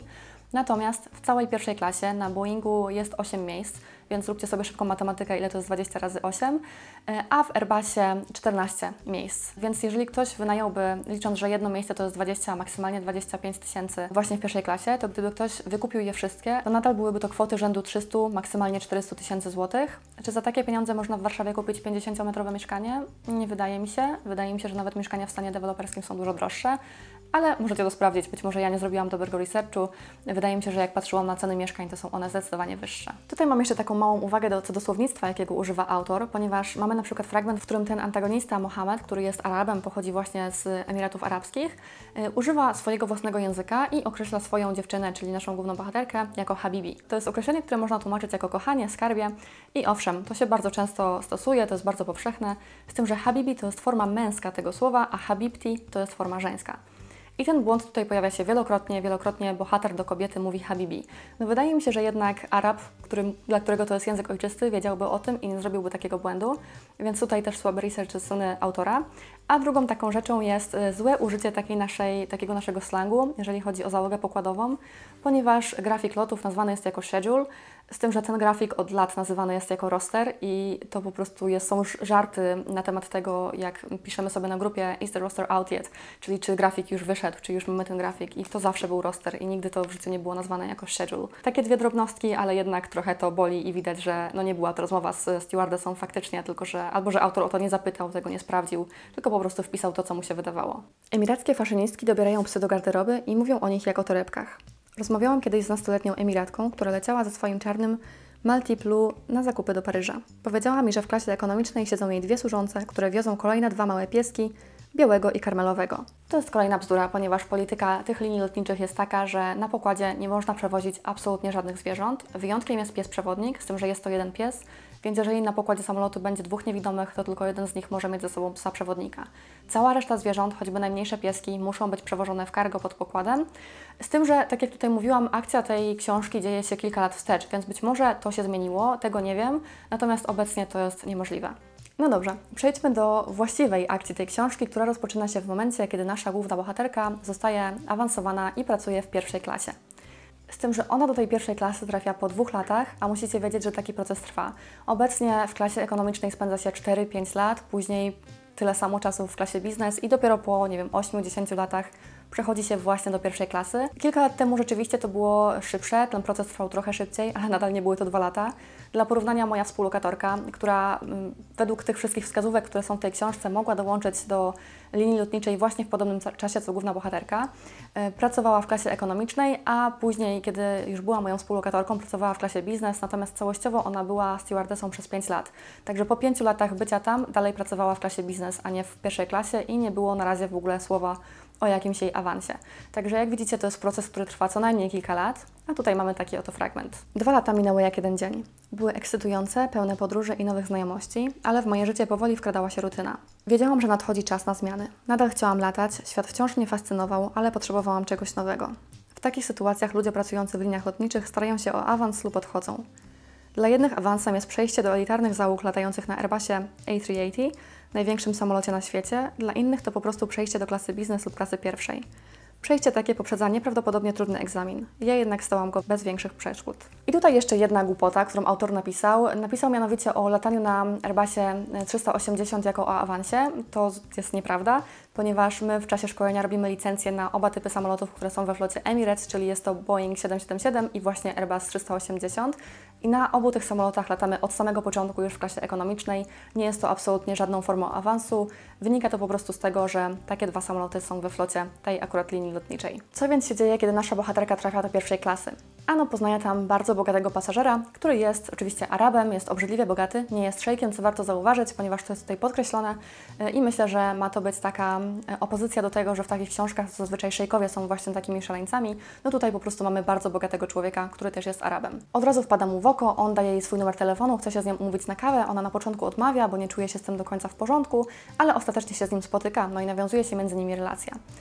[SPEAKER 1] Natomiast w całej pierwszej klasie na Boeingu jest 8 miejsc, więc róbcie sobie szybką matematykę, ile to jest 20 razy 8, a w Airbusie 14 miejsc. Więc jeżeli ktoś wynająłby, licząc, że jedno miejsce to jest 20, a maksymalnie 25 tysięcy właśnie w pierwszej klasie, to gdyby ktoś wykupił je wszystkie, to nadal byłyby to kwoty rzędu 300, maksymalnie 400 tysięcy złotych. Czy za takie pieniądze można w Warszawie kupić 50-metrowe mieszkanie? Nie wydaje mi się. Wydaje mi się, że nawet mieszkania w stanie deweloperskim są dużo droższe. Ale możecie to sprawdzić, być może ja nie zrobiłam dobrego researchu. Wydaje mi się, że jak patrzyłam na ceny mieszkań, to są one zdecydowanie wyższe. Tutaj mam jeszcze taką małą uwagę co do słownictwa, jakiego używa autor, ponieważ mamy na przykład fragment, w którym ten antagonista Mohamed, który jest Arabem, pochodzi właśnie z Emiratów Arabskich, używa swojego własnego języka i określa swoją dziewczynę, czyli naszą główną bohaterkę, jako habibi. To jest określenie, które można tłumaczyć jako kochanie, skarbie i owszem, to się bardzo często stosuje, to jest bardzo powszechne, z tym, że habibi to jest forma męska tego słowa, a habibti to jest forma żeńska. I ten błąd tutaj pojawia się wielokrotnie bohater do kobiety mówi habibi. No wydaje mi się, że jednak Arab, dla którego to jest język ojczysty, wiedziałby o tym i nie zrobiłby takiego błędu, więc tutaj też słaby research ze strony autora. A drugą taką rzeczą jest złe użycie takiego naszego slangu, jeżeli chodzi o załogę pokładową, ponieważ grafik lotów nazwany jest jako schedule, z tym, że ten grafik od lat nazywany jest jako roster i to po prostu są już żarty na temat tego, jak piszemy sobie na grupie is the roster out yet, czyli czy grafik już wyszedł, czy już mamy ten grafik i to zawsze był roster i nigdy to w życiu nie było nazwane jako schedule. Takie dwie drobnostki, ale jednak trochę to boli i widać, że no nie była to rozmowa z stewardessą faktycznie, tylko że albo że autor o to nie zapytał, tego nie sprawdził, tylko po prostu wpisał to, co mu się wydawało. Emirackie faszynistki dobierają psy do garderoby i mówią o nich jak o torebkach. Rozmawiałam kiedyś z nastoletnią Emiratką, która leciała ze swoim czarnym Multiplu na zakupy do Paryża. Powiedziała mi, że w klasie ekonomicznej siedzą jej dwie służące, które wiozą kolejne dwa małe pieski, białego i karmelowego. To jest kolejna bzdura, ponieważ polityka tych linii lotniczych jest taka, że na pokładzie nie można przewozić absolutnie żadnych zwierząt. Wyjątkiem jest pies przewodnik, z tym, że jest to jeden pies, więc jeżeli na pokładzie samolotu będzie dwóch niewidomych, to tylko jeden z nich może mieć ze sobą psa przewodnika. Cała reszta zwierząt, choćby najmniejsze pieski, muszą być przewożone w cargo pod pokładem. Z tym, że tak jak tutaj mówiłam, akcja tej książki dzieje się kilka lat wstecz, więc być może to się zmieniło, tego nie wiem, natomiast obecnie to jest niemożliwe. No dobrze, przejdźmy do właściwej akcji tej książki, która rozpoczyna się w momencie, kiedy nasza główna bohaterka zostaje awansowana i pracuje w pierwszej klasie. Z tym, że ona do tej pierwszej klasy trafia po 2 latach, a musicie wiedzieć, że taki proces trwa. Obecnie w klasie ekonomicznej spędza się 4-5 lat, później tyle samo czasu w klasie biznes i dopiero po, nie wiem, 8-10 latach przechodzi się właśnie do pierwszej klasy. Kilka lat temu rzeczywiście to było szybsze, ten proces trwał trochę szybciej, ale nadal nie były to 2 lata. Dla porównania moja współlokatorka, która według tych wszystkich wskazówek, które są w tej książce, mogła dołączyć do linii lotniczej właśnie w podobnym czasie co główna bohaterka, pracowała w klasie ekonomicznej, a później, kiedy już była moją współlokatorką, pracowała w klasie biznes, natomiast całościowo ona była stewardessą przez 5 lat. Także po 5 latach bycia tam dalej pracowała w klasie biznes, a nie w pierwszej klasie i nie było na razie w ogóle słowa o jakimś jej awansie. Także jak widzicie, to jest proces, który trwa co najmniej kilka lat, a tutaj mamy taki oto fragment. 2 lata minęły jak jeden dzień. Były ekscytujące, pełne podróży i nowych znajomości, ale w moje życie powoli wkradała się rutyna. Wiedziałam, że nadchodzi czas na zmiany. Nadal chciałam latać, świat wciąż mnie fascynował, ale potrzebowałam czegoś nowego. W takich sytuacjach ludzie pracujący w liniach lotniczych starają się o awans lub odchodzą. Dla jednych awansem jest przejście do elitarnych załóg latających na Airbusie A380, największym samolocie na świecie, dla innych to po prostu przejście do klasy biznes lub klasy pierwszej. Przejście takie poprzedza nieprawdopodobnie trudny egzamin. Ja jednak zdałam go bez większych przeszkód. I tutaj jeszcze jedna głupota, którą autor napisał. Napisał mianowicie o lataniu na Airbusie 380 jako o awansie. To jest nieprawda, ponieważ my w czasie szkolenia robimy licencję na oba typy samolotów, które są we flocie Emirates, czyli jest to Boeing 777 i właśnie Airbus 380. I na obu tych samolotach latamy od samego początku już w klasie ekonomicznej. Nie jest to absolutnie żadną formą awansu. Wynika to po prostu z tego, że takie 2 samoloty są we flocie tej akurat linii lotniczej. Co więc się dzieje, kiedy nasza bohaterka trafia do pierwszej klasy? Ano poznaje tam bardzo bogatego pasażera, który jest oczywiście Arabem, jest obrzydliwie bogaty, nie jest szejkiem, co warto zauważyć, ponieważ to jest tutaj podkreślone i myślę, że ma to być taka opozycja do tego, że w takich książkach zazwyczaj szejkowie są właśnie takimi szaleńcami. No tutaj po prostu mamy bardzo bogatego człowieka, który też jest Arabem. Od razu wpada mu w oko, on daje jej swój numer telefonu, chce się z nią umówić na kawę, ona na początku odmawia, bo nie czuje się z tym do końca w porządku, ale ostatecznie się z nim spotyka, no i nawiązuje się między nimi relacja.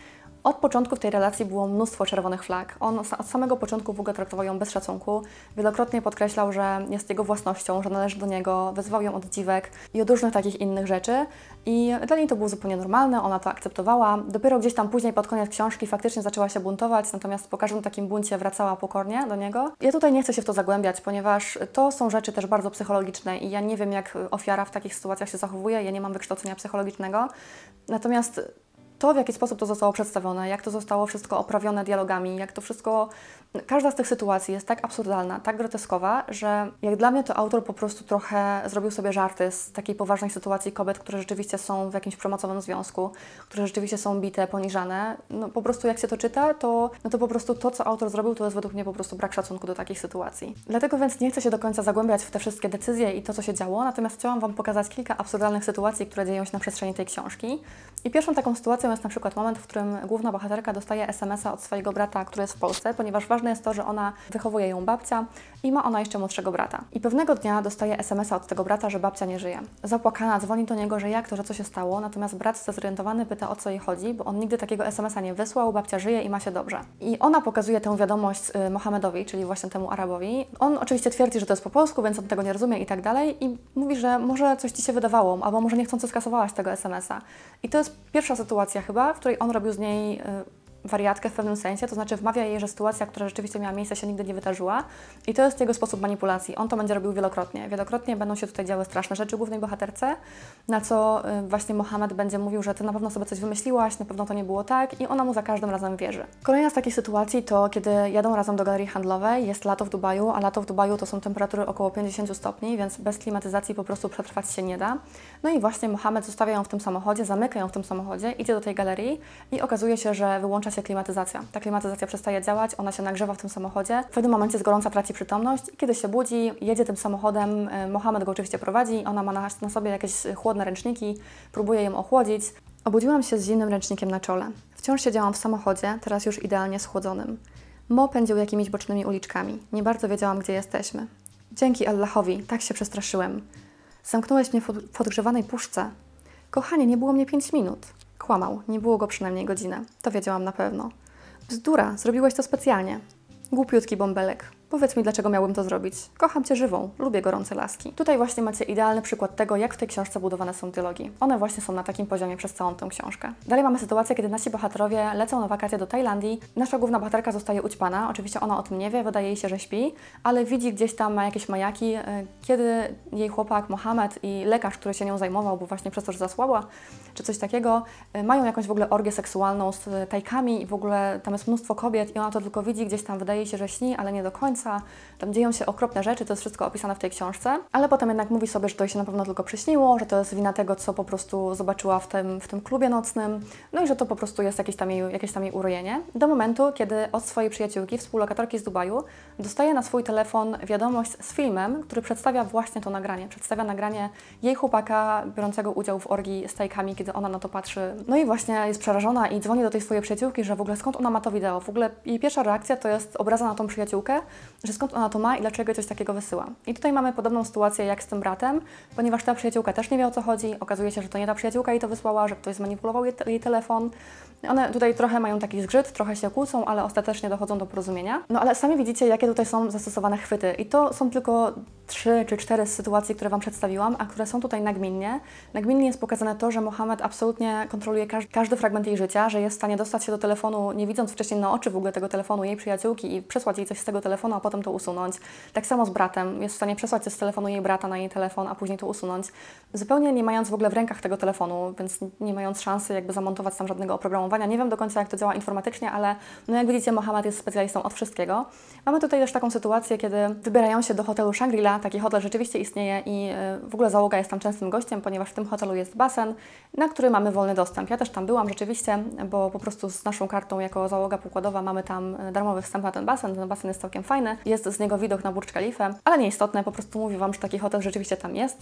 [SPEAKER 1] Od początku w tej relacji było mnóstwo czerwonych flag. On od samego początku w ogóle traktował ją bez szacunku. Wielokrotnie podkreślał, że jest jego własnością, że należy do niego, wyzywał ją od dziwek i od różnych takich innych rzeczy. I dla niej to było zupełnie normalne, ona to akceptowała. Dopiero gdzieś tam później pod koniec książki faktycznie zaczęła się buntować, natomiast po każdym takim buncie wracała pokornie do niego. Ja tutaj nie chcę się w to zagłębiać, ponieważ to są rzeczy też bardzo psychologiczne i ja nie wiem, jak ofiara w takich sytuacjach się zachowuje, ja nie mam wykształcenia psychologicznego. Natomiast to, w jaki sposób to zostało przedstawione, jak to zostało wszystko oprawione dialogami, jak to wszystko... Każda z tych sytuacji jest tak absurdalna, tak groteskowa, że jak dla mnie to autor po prostu trochę zrobił sobie żarty z takiej poważnej sytuacji kobiet, które rzeczywiście są w jakimś przemocowym związku, które rzeczywiście są bite, poniżane. No po prostu jak się to czyta, to po prostu to, co autor zrobił, to jest według mnie po prostu brak szacunku do takich sytuacji. Dlatego więc nie chcę się do końca zagłębiać w te wszystkie decyzje i to, co się działo, natomiast chciałam Wam pokazać kilka absurdalnych sytuacji, które dzieją się na przestrzeni tej książki. I pierwszą taką sytuacją jest na przykład moment, w którym główna bohaterka dostaje SMS-a od swojego brata, który jest w Polsce, ponieważ ważne jest to, że ona wychowuje ją babcia i ma ona jeszcze młodszego brata. I pewnego dnia dostaje SMS-a od tego brata, że babcia nie żyje. Zapłakana dzwoni do niego, że jak to, że co się stało, natomiast brat zdezorientowany pyta, o co jej chodzi, bo on nigdy takiego SMS-a nie wysłał, babcia żyje i ma się dobrze. I ona pokazuje tę wiadomość Mohamedowi, czyli właśnie temu Arabowi. On oczywiście twierdzi, że to jest po polsku, więc on tego nie rozumie i tak dalej i mówi, że może coś Ci się wydawało, albo może niechcący skasowałaś tego SMS-a. I to jest pierwsza sytuacja chyba, w której on robił z niej wariatkę w pewnym sensie, to znaczy wmawia jej, że sytuacja, która rzeczywiście miała miejsce, się nigdy nie wydarzyła i to jest jego sposób manipulacji. On to będzie robił wielokrotnie. Wielokrotnie będą się tutaj działy straszne rzeczy głównej bohaterce, na co właśnie Mohamed będzie mówił, że Ty na pewno sobie coś wymyśliłaś, na pewno to nie było tak i ona mu za każdym razem wierzy. Kolejna z takich sytuacji to, kiedy jadą razem do galerii handlowej, jest lato w Dubaju, a lato w Dubaju to są temperatury około 50 stopni, więc bez klimatyzacji po prostu przetrwać się nie da. No i właśnie Mohamed zostawia ją w tym samochodzie, zamyka ją w tym samochodzie, idzie do tej galerii i okazuje się, że wyłącza się klimatyzacja. Ta klimatyzacja przestaje działać, ona się nagrzewa w tym samochodzie. W pewnym momencie z gorąca traci przytomność i kiedy się budzi, jedzie tym samochodem, Mohamed go oczywiście prowadzi, ona ma na sobie jakieś chłodne ręczniki, próbuje ją ochłodzić. Obudziłam się z zimnym ręcznikiem na czole. Wciąż siedziałam w samochodzie, teraz już idealnie schłodzonym. Mo pędził jakimiś bocznymi uliczkami. Nie bardzo wiedziałam, gdzie jesteśmy. Dzięki Allahowi, tak się przestraszyłem. Zamknąłeś mnie w podgrzewanej puszce. Kochanie, nie było mnie 5 minut. Kłamał, nie było go przynajmniej godzinę. To wiedziałam na pewno. Bzdura, zrobiłeś to specjalnie. Głupiutki bąbelek. Powiedz mi, dlaczego miałbym to zrobić. Kocham Cię żywą, lubię gorące laski. Tutaj właśnie macie idealny przykład tego, jak w tej książce budowane są dialogi. One właśnie są na takim poziomie przez całą tę książkę. Dalej mamy sytuację, kiedy nasi bohaterowie lecą na wakacje do Tajlandii. Nasza główna bohaterka zostaje ućpana. Oczywiście ona o tym nie wie, wydaje jej się, że śpi, ale widzi gdzieś tam ma jakieś majaki, kiedy jej chłopak Mohamed i lekarz, który się nią zajmował, bo właśnie przez to, że zasłabła, czy coś takiego, mają jakąś w ogóle orgię seksualną z Tajkami i w ogóle tam jest mnóstwo kobiet i ona to tylko widzi, gdzieś tam wydaje się, że śni, ale nie do końca. Tam dzieją się okropne rzeczy, to jest wszystko opisane w tej książce, ale potem jednak mówi sobie, że to jej się na pewno tylko przyśniło, że to jest wina tego, co po prostu zobaczyła w tym klubie nocnym, no i że to po prostu jest jakieś tam jej urojenie. Do momentu, kiedy od swojej przyjaciółki, współlokatorki z Dubaju, dostaje na swój telefon wiadomość z filmem, który przedstawia właśnie to nagranie. Przedstawia nagranie jej chłopaka biorącego udział w orgii z Tajkami, kiedy ona na to patrzy. No i właśnie jest przerażona i dzwoni do tej swojej przyjaciółki, że w ogóle skąd ona ma to wideo. W ogóle jej pierwsza reakcja to jest obraza na tą przyjaciółkę, że skąd ona to ma i dlaczego coś takiego wysyła. I tutaj mamy podobną sytuację jak z tym bratem, ponieważ ta przyjaciółka też nie wie, o co chodzi. Okazuje się, że to nie ta przyjaciółka jej to wysłała, że ktoś zmanipulował jej telefon. One tutaj trochę mają taki zgrzyt, trochę się kłócą, ale ostatecznie dochodzą do porozumienia. No ale sami widzicie, jakie tutaj są zastosowane chwyty. I to są tylko 3 czy 4 sytuacje, które Wam przedstawiłam, a które są tutaj nagminnie. Nagminnie jest pokazane to, że Mohamed absolutnie kontroluje każdy fragment jej życia, że jest w stanie dostać się do telefonu, nie widząc wcześniej na oczy w ogóle tego telefonu jej przyjaciółki i przesłać jej coś z tego telefonu, a potem to usunąć. Tak samo z bratem. Jest w stanie przesłać coś z telefonu jej brata na jej telefon, a później to usunąć. Zupełnie nie mając w ogóle w rękach tego telefonu, więc nie mając szansy jakby zamontować tam żadnego oprogramowania. Nie wiem do końca, jak to działa informatycznie, ale no jak widzicie, Mohamed jest specjalistą od wszystkiego. Mamy tutaj też taką sytuację, kiedy wybierają się do hotelu Shangri-La. Taki hotel rzeczywiście istnieje i w ogóle załoga jest tam częstym gościem, ponieważ w tym hotelu jest basen, na który mamy wolny dostęp. Ja też tam byłam rzeczywiście, bo po prostu z naszą kartą jako załoga pokładowa mamy tam darmowy wstęp na ten basen. Ten basen jest całkiem fajny. Jest z niego widok na Burcz Khalifę, ale nieistotne, po prostu mówię Wam, że taki hotel rzeczywiście tam jest.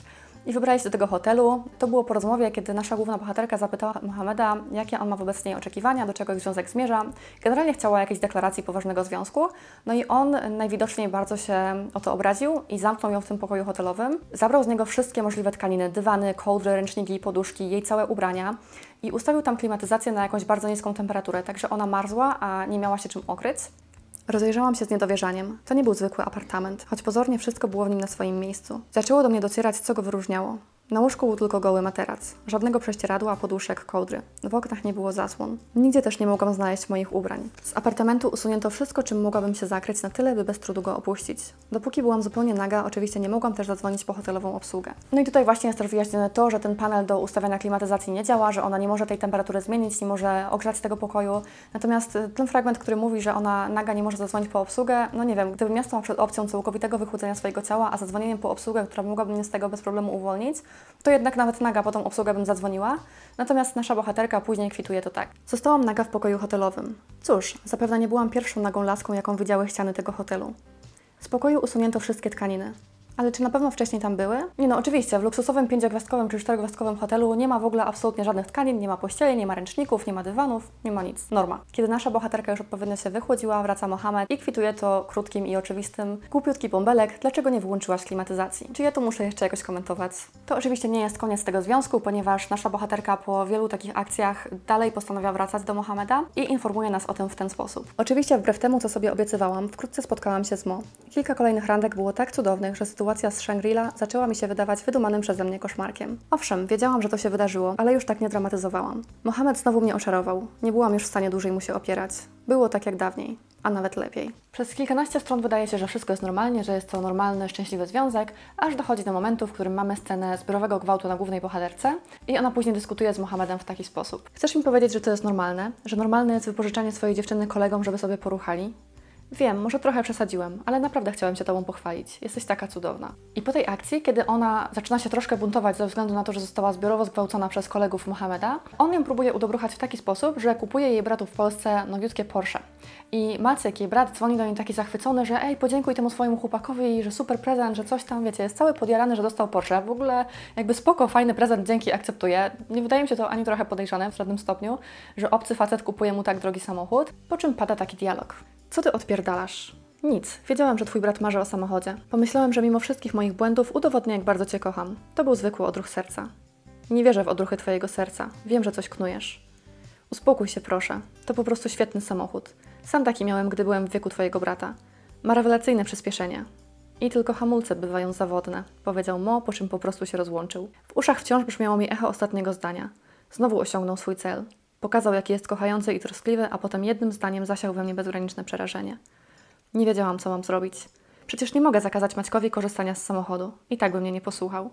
[SPEAKER 1] i wybrali się do tego hotelu. To było po rozmowie, kiedy nasza główna bohaterka zapytała Mohameda, jakie on ma wobec niej oczekiwania, do czego ich związek zmierza. Generalnie chciała jakiejś deklaracji poważnego związku, no i on najwidoczniej bardzo się o to obraził i zamknął ją w tym pokoju hotelowym. Zabrał z niego wszystkie możliwe tkaniny, dywany, kołdry, ręczniki, poduszki, jej całe ubrania i ustawił tam klimatyzację na jakąś bardzo niską temperaturę, także ona marzła, a nie miała się czym okryć. Rozejrzałam się z niedowierzaniem. To nie był zwykły apartament, choć pozornie wszystko było w nim na swoim miejscu. Zaczęło do mnie docierać, co go wyróżniało. Na łóżku był tylko goły materac. Żadnego prześcieradła, poduszek, kołdry. W oknach nie było zasłon. Nigdzie też nie mogłam znaleźć moich ubrań. Z apartamentu usunięto wszystko, czym mogłabym się zakryć na tyle, by bez trudu go opuścić. Dopóki byłam zupełnie naga, oczywiście nie mogłam też zadzwonić po hotelową obsługę. No i tutaj właśnie jest też wyjaśnione to, że ten panel do ustawiania klimatyzacji nie działa, że ona nie może tej temperatury zmienić, nie może ogrzać tego pokoju. Natomiast ten fragment, który mówi, że ona naga nie może zadzwonić po obsługę, no nie wiem, gdybym ja stała przed opcją całkowitego wychłodzenia swojego ciała, a zadzwonieniem po obsługę, która mogłaby mnie z tego bez problemu uwolnić, to jednak nawet naga po tą obsługę bym zadzwoniła. Natomiast nasza bohaterka później kwituje to tak. Zostałam naga w pokoju hotelowym. Cóż, zapewne nie byłam pierwszą nagą laską, jaką widziały ściany tego hotelu. Z pokoju usunięto wszystkie tkaniny. Ale czy na pewno wcześniej tam były? Nie no, oczywiście, w luksusowym 5-gwiazdkowym czy 4-gwiazdkowym hotelu nie ma w ogóle absolutnie żadnych tkanin, nie ma pościeli, nie ma ręczników, nie ma dywanów, nie ma nic. Norma. Kiedy nasza bohaterka już odpowiednio się wychłodziła, wraca Mohamed i kwituje to krótkim i oczywistym: głupiutki bąbelek, dlaczego nie wyłączyłaś klimatyzacji? Czy ja to muszę jeszcze jakoś komentować? To oczywiście nie jest koniec tego związku, ponieważ nasza bohaterka po wielu takich akcjach dalej postanawia wracać do Mohameda i informuje nas o tym w ten sposób. Oczywiście wbrew temu, co sobie obiecywałam, wkrótce spotkałam się z Mo. Kilka kolejnych randek było tak cudownych, że sytuacja z Shangri-La zaczęła mi się wydawać wydumanym przeze mnie koszmarkiem. Owszem, wiedziałam, że to się wydarzyło, ale już tak nie dramatyzowałam. Mohamed znowu mnie oczarował. Nie byłam już w stanie dłużej mu się opierać. Było tak jak dawniej, a nawet lepiej. Przez kilkanaście stron wydaje się, że wszystko jest normalnie, że jest to normalny, szczęśliwy związek, aż dochodzi do momentu, w którym mamy scenę zbiorowego gwałtu na głównej bohaterce i ona później dyskutuje z Mohamedem w taki sposób. Chcesz mi powiedzieć, że to jest normalne? Że normalne jest wypożyczanie swojej dziewczyny kolegom, żeby sobie poruchali? Wiem, może trochę przesadziłem, ale naprawdę chciałem się Tobą pochwalić. Jesteś taka cudowna. I po tej akcji, kiedy ona zaczyna się troszkę buntować ze względu na to, że została zbiorowo zgwałcona przez kolegów Mohameda, on ją próbuje udobruchać w taki sposób, że kupuje jej bratu w Polsce nowiutkie Porsche. I Maciek, jej brat, dzwoni do niej taki zachwycony, że ej, podziękuj temu swojemu chłopakowi, że super prezent, że coś tam, wiecie, jest cały podjarany, że dostał Porsche. W ogóle jakby spoko, fajny prezent, dzięki, akceptuję. Nie wydaje mi się to ani trochę podejrzane w żadnym stopniu, że obcy facet kupuje mu tak drogi samochód, po czym pada taki dialog. Co ty odpierdalasz? Nic. Wiedziałam, że twój brat marzy o samochodzie. Pomyślałem, że mimo wszystkich moich błędów udowodnię, jak bardzo cię kocham. To był zwykły odruch serca. Nie wierzę w odruchy twojego serca. Wiem, że coś knujesz. Uspokój się, proszę. To po prostu świetny samochód. Sam taki miałem, gdy byłem w wieku twojego brata. Ma rewelacyjne przyspieszenie. I tylko hamulce bywają zawodne, powiedział Mo, po czym po prostu się rozłączył. W uszach wciąż brzmiało mi echo ostatniego zdania. Znowu osiągnął swój cel. Pokazał, jaki jest kochający i troskliwy, a potem jednym zdaniem zasiał we mnie bezgraniczne przerażenie. Nie wiedziałam, co mam zrobić. Przecież nie mogę zakazać Maćkowi korzystania z samochodu. I tak by mnie nie posłuchał.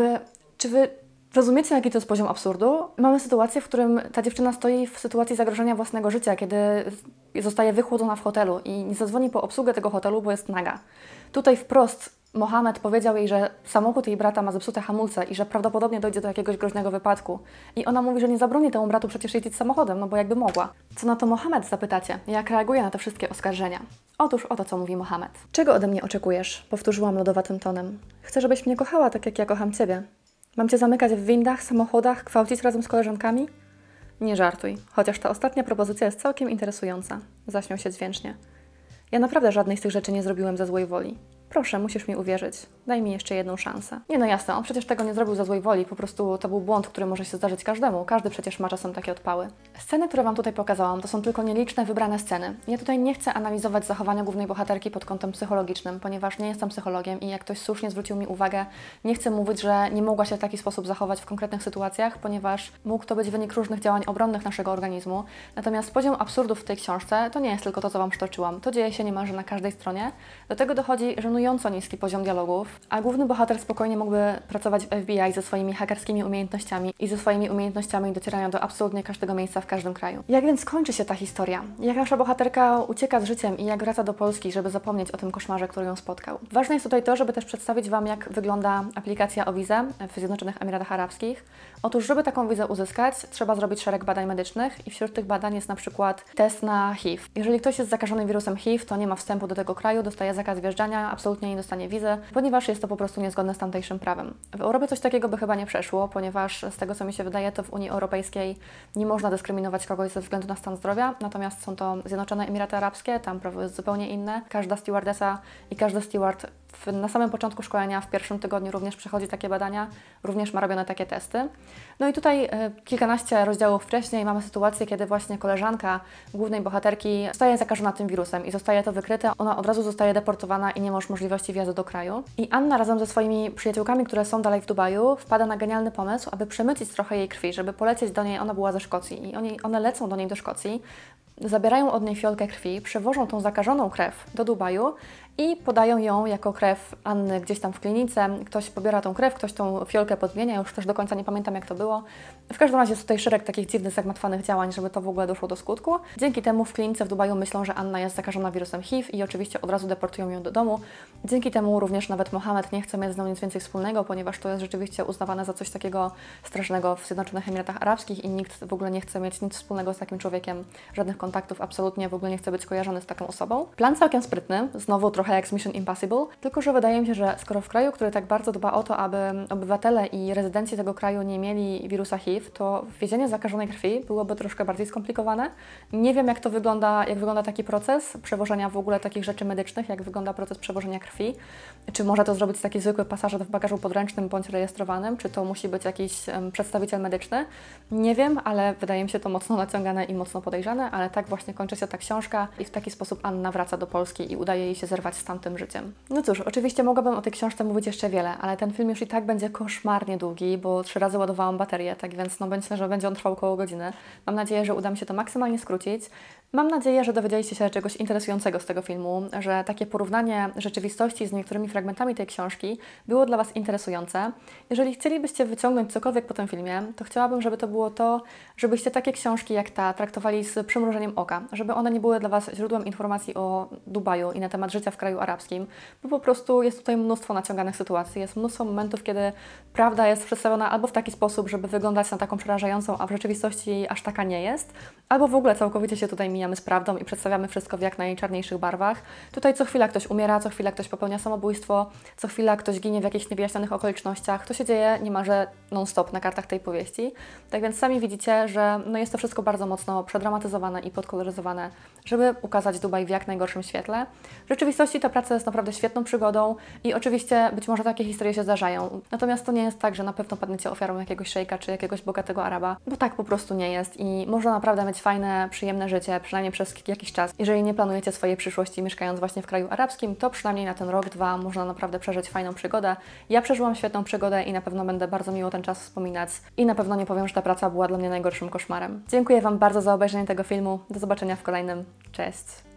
[SPEAKER 1] Czy wy rozumiecie, jaki to jest poziom absurdu? Mamy sytuację, w którym ta dziewczyna stoi w sytuacji zagrożenia własnego życia, kiedy zostaje wychłodzona w hotelu i nie zadzwoni po obsługę tego hotelu, bo jest naga. Tutaj wprost Mohamed powiedział jej, że samochód jej brata ma zepsute hamulce i że prawdopodobnie dojdzie do jakiegoś groźnego wypadku. I ona mówi, że nie zabroni temu bratu przecież jeździć samochodem, no bo jakby mogła. Co na to Mohamed, zapytacie? Jak reaguje na te wszystkie oskarżenia? Otóż oto, co mówi Mohamed. Czego ode mnie oczekujesz? Powtórzyłam lodowatym tonem. Chcę, żebyś mnie kochała tak, jak ja kocham ciebie. Mam cię zamykać w windach, samochodach, gwałcić razem z koleżankami? Nie żartuj, chociaż ta ostatnia propozycja jest całkiem interesująca. Zaśmiał się dźwięcznie. Ja naprawdę żadnej z tych rzeczy nie zrobiłem ze złej woli. Proszę, musisz mi uwierzyć. Daj mi jeszcze jedną szansę. Nie no jasne, on przecież tego nie zrobił ze złej woli, po prostu to był błąd, który może się zdarzyć każdemu. Każdy przecież ma czasem takie odpały. Sceny, które Wam tutaj pokazałam, to są tylko nieliczne, wybrane sceny. Ja tutaj nie chcę analizować zachowania głównej bohaterki pod kątem psychologicznym, ponieważ nie jestem psychologiem i jak ktoś słusznie zwrócił mi uwagę, nie chcę mówić, że nie mogła się w taki sposób zachować w konkretnych sytuacjach, ponieważ mógł to być wynik różnych działań obronnych naszego organizmu. Natomiast poziom absurdów w tej książce to nie jest tylko to, co Wam przytoczyłam. To dzieje się niemalże na każdej stronie. Do tego dochodzi żenująco niski poziom dialogów, a główny bohater spokojnie mógłby pracować w FBI ze swoimi hakerskimi umiejętnościami i ze swoimi umiejętnościami docierania do absolutnie każdego miejsca w każdym kraju. Jak więc kończy się ta historia? Jak nasza bohaterka ucieka z życiem i jak wraca do Polski, żeby zapomnieć o tym koszmarze, który ją spotkał? Ważne jest tutaj to, żeby też przedstawić Wam, jak wygląda aplikacja o wizę w Zjednoczonych Emiratach Arabskich. Otóż, żeby taką wizę uzyskać, trzeba zrobić szereg badań medycznych i wśród tych badań jest na przykład test na HIV. Jeżeli ktoś jest zakażony wirusem HIV, to nie ma wstępu do tego kraju, dostaje zakaz wjeżdżania, absolutnie nie dostanie wizy, ponieważ jest to po prostu niezgodne z tamtejszym prawem. W Europie coś takiego by chyba nie przeszło, ponieważ z tego co mi się wydaje, to w Unii Europejskiej nie można dyskryminować kogoś ze względu na stan zdrowia, natomiast są to Zjednoczone Emiraty Arabskie, tam prawo jest zupełnie inne. Każda stewardesa i każdy steward na samym początku szkolenia, w pierwszym tygodniu również przechodzi takie badania, również ma robione takie testy. No i tutaj kilkanaście rozdziałów wcześniej mamy sytuację, kiedy właśnie koleżanka głównej bohaterki zostaje zakażona tym wirusem i zostaje to wykryte, ona od razu zostaje deportowana i nie ma już możliwości wjazdu do kraju. I Anna razem ze swoimi przyjaciółkami, które są dalej w Dubaju, wpada na genialny pomysł, aby przemycić trochę jej krwi, żeby polecieć do niej, ona była ze Szkocji i one lecą do niej do Szkocji, zabierają od niej fiolkę krwi, przewożą tą zakażoną krew do Dubaju i podają ją jako krew Anny gdzieś tam w klinice. Ktoś pobiera tą krew, ktoś tą fiolkę podmienia, już też do końca nie pamiętam jak to było. W każdym razie jest tutaj szereg takich dziwnych, zagmatwanych działań, żeby to w ogóle doszło do skutku. Dzięki temu w klinice w Dubaju myślą, że Anna jest zakażona wirusem HIV i oczywiście od razu deportują ją do domu. Dzięki temu również nawet Mohamed nie chce mieć z nią nic więcej wspólnego, ponieważ to jest rzeczywiście uznawane za coś takiego strasznego w Zjednoczonych Emiratach Arabskich i nikt w ogóle nie chce mieć nic wspólnego z takim człowiekiem, żadnych kontaktów, absolutnie w ogóle nie chce być kojarzony z taką osobą. Plan całkiem sprytny, znowu trochę jak z Mission Impossible, tylko że wydaje mi się, że skoro w kraju, który tak bardzo dba o to, aby obywatele i rezydenci tego kraju nie mieli wirusa HIV, to wwiezienie zakażonej krwi byłoby troszkę bardziej skomplikowane. Nie wiem, jak wygląda taki proces przewożenia w ogóle takich rzeczy medycznych, jak wygląda proces przewożenia krwi. Czy może to zrobić taki zwykły pasażer w bagażu podręcznym bądź rejestrowanym, czy to musi być jakiś przedstawiciel medyczny. Nie wiem, ale wydaje mi się to mocno naciągane i mocno podejrzane, ale tak właśnie kończy się ta książka i w taki sposób Anna wraca do Polski i udaje jej się zerwać z tamtym życiem. No cóż, oczywiście mogłabym o tej książce mówić jeszcze wiele, ale ten film już i tak będzie koszmarnie długi, bo 3 razy ładowałam baterię, tak więc myślę, że będzie on trwał około godziny. Mam nadzieję, że uda mi się to maksymalnie skrócić. Mam nadzieję, że dowiedzieliście się czegoś interesującego z tego filmu, że takie porównanie rzeczywistości z niektórymi fragmentami tej książki było dla Was interesujące. Jeżeli chcielibyście wyciągnąć cokolwiek po tym filmie, to chciałabym, żeby to było to, żebyście takie książki jak ta traktowali z przymrużeniem oka, żeby one nie były dla Was źródłem informacji o Dubaju i na temat życia w kraju arabskim, bo po prostu jest tutaj mnóstwo naciąganych sytuacji, jest mnóstwo momentów, kiedy prawda jest przedstawiona albo w taki sposób, żeby wyglądać na taką przerażającą, a w rzeczywistości aż taka nie jest, albo w ogóle całkowicie się tutaj mijamy z prawdą i przedstawiamy wszystko w jak najczarniejszych barwach. Tutaj co chwila ktoś umiera, co chwila ktoś popełnia samobójstwo, co chwila ktoś ginie w jakichś niewyjaśnionych okolicznościach. To się dzieje niemalże non-stop na kartach tej powieści. Tak więc sami widzicie, że jest to wszystko bardzo mocno przedramatyzowane i podkoloryzowane, żeby ukazać Dubaj w jak najgorszym świetle. W rzeczywistości ta praca jest naprawdę świetną przygodą i oczywiście być może takie historie się zdarzają. Natomiast to nie jest tak, że na pewno padniecie ofiarą jakiegoś szejka czy jakiegoś bogatego Araba, bo tak po prostu nie jest i można naprawdę mieć fajne, przyjemne życie, przynajmniej przez jakiś czas. Jeżeli nie planujecie swojej przyszłości mieszkając właśnie w kraju arabskim, to przynajmniej na ten rok, 2 można naprawdę przeżyć fajną przygodę. Ja przeżyłam świetną przygodę i na pewno będę bardzo miło ten czas wspominać i na pewno nie powiem, że ta praca była dla mnie najgorszym koszmarem. Dziękuję Wam bardzo za obejrzenie tego filmu. Do zobaczenia w kolejnym. Cześć!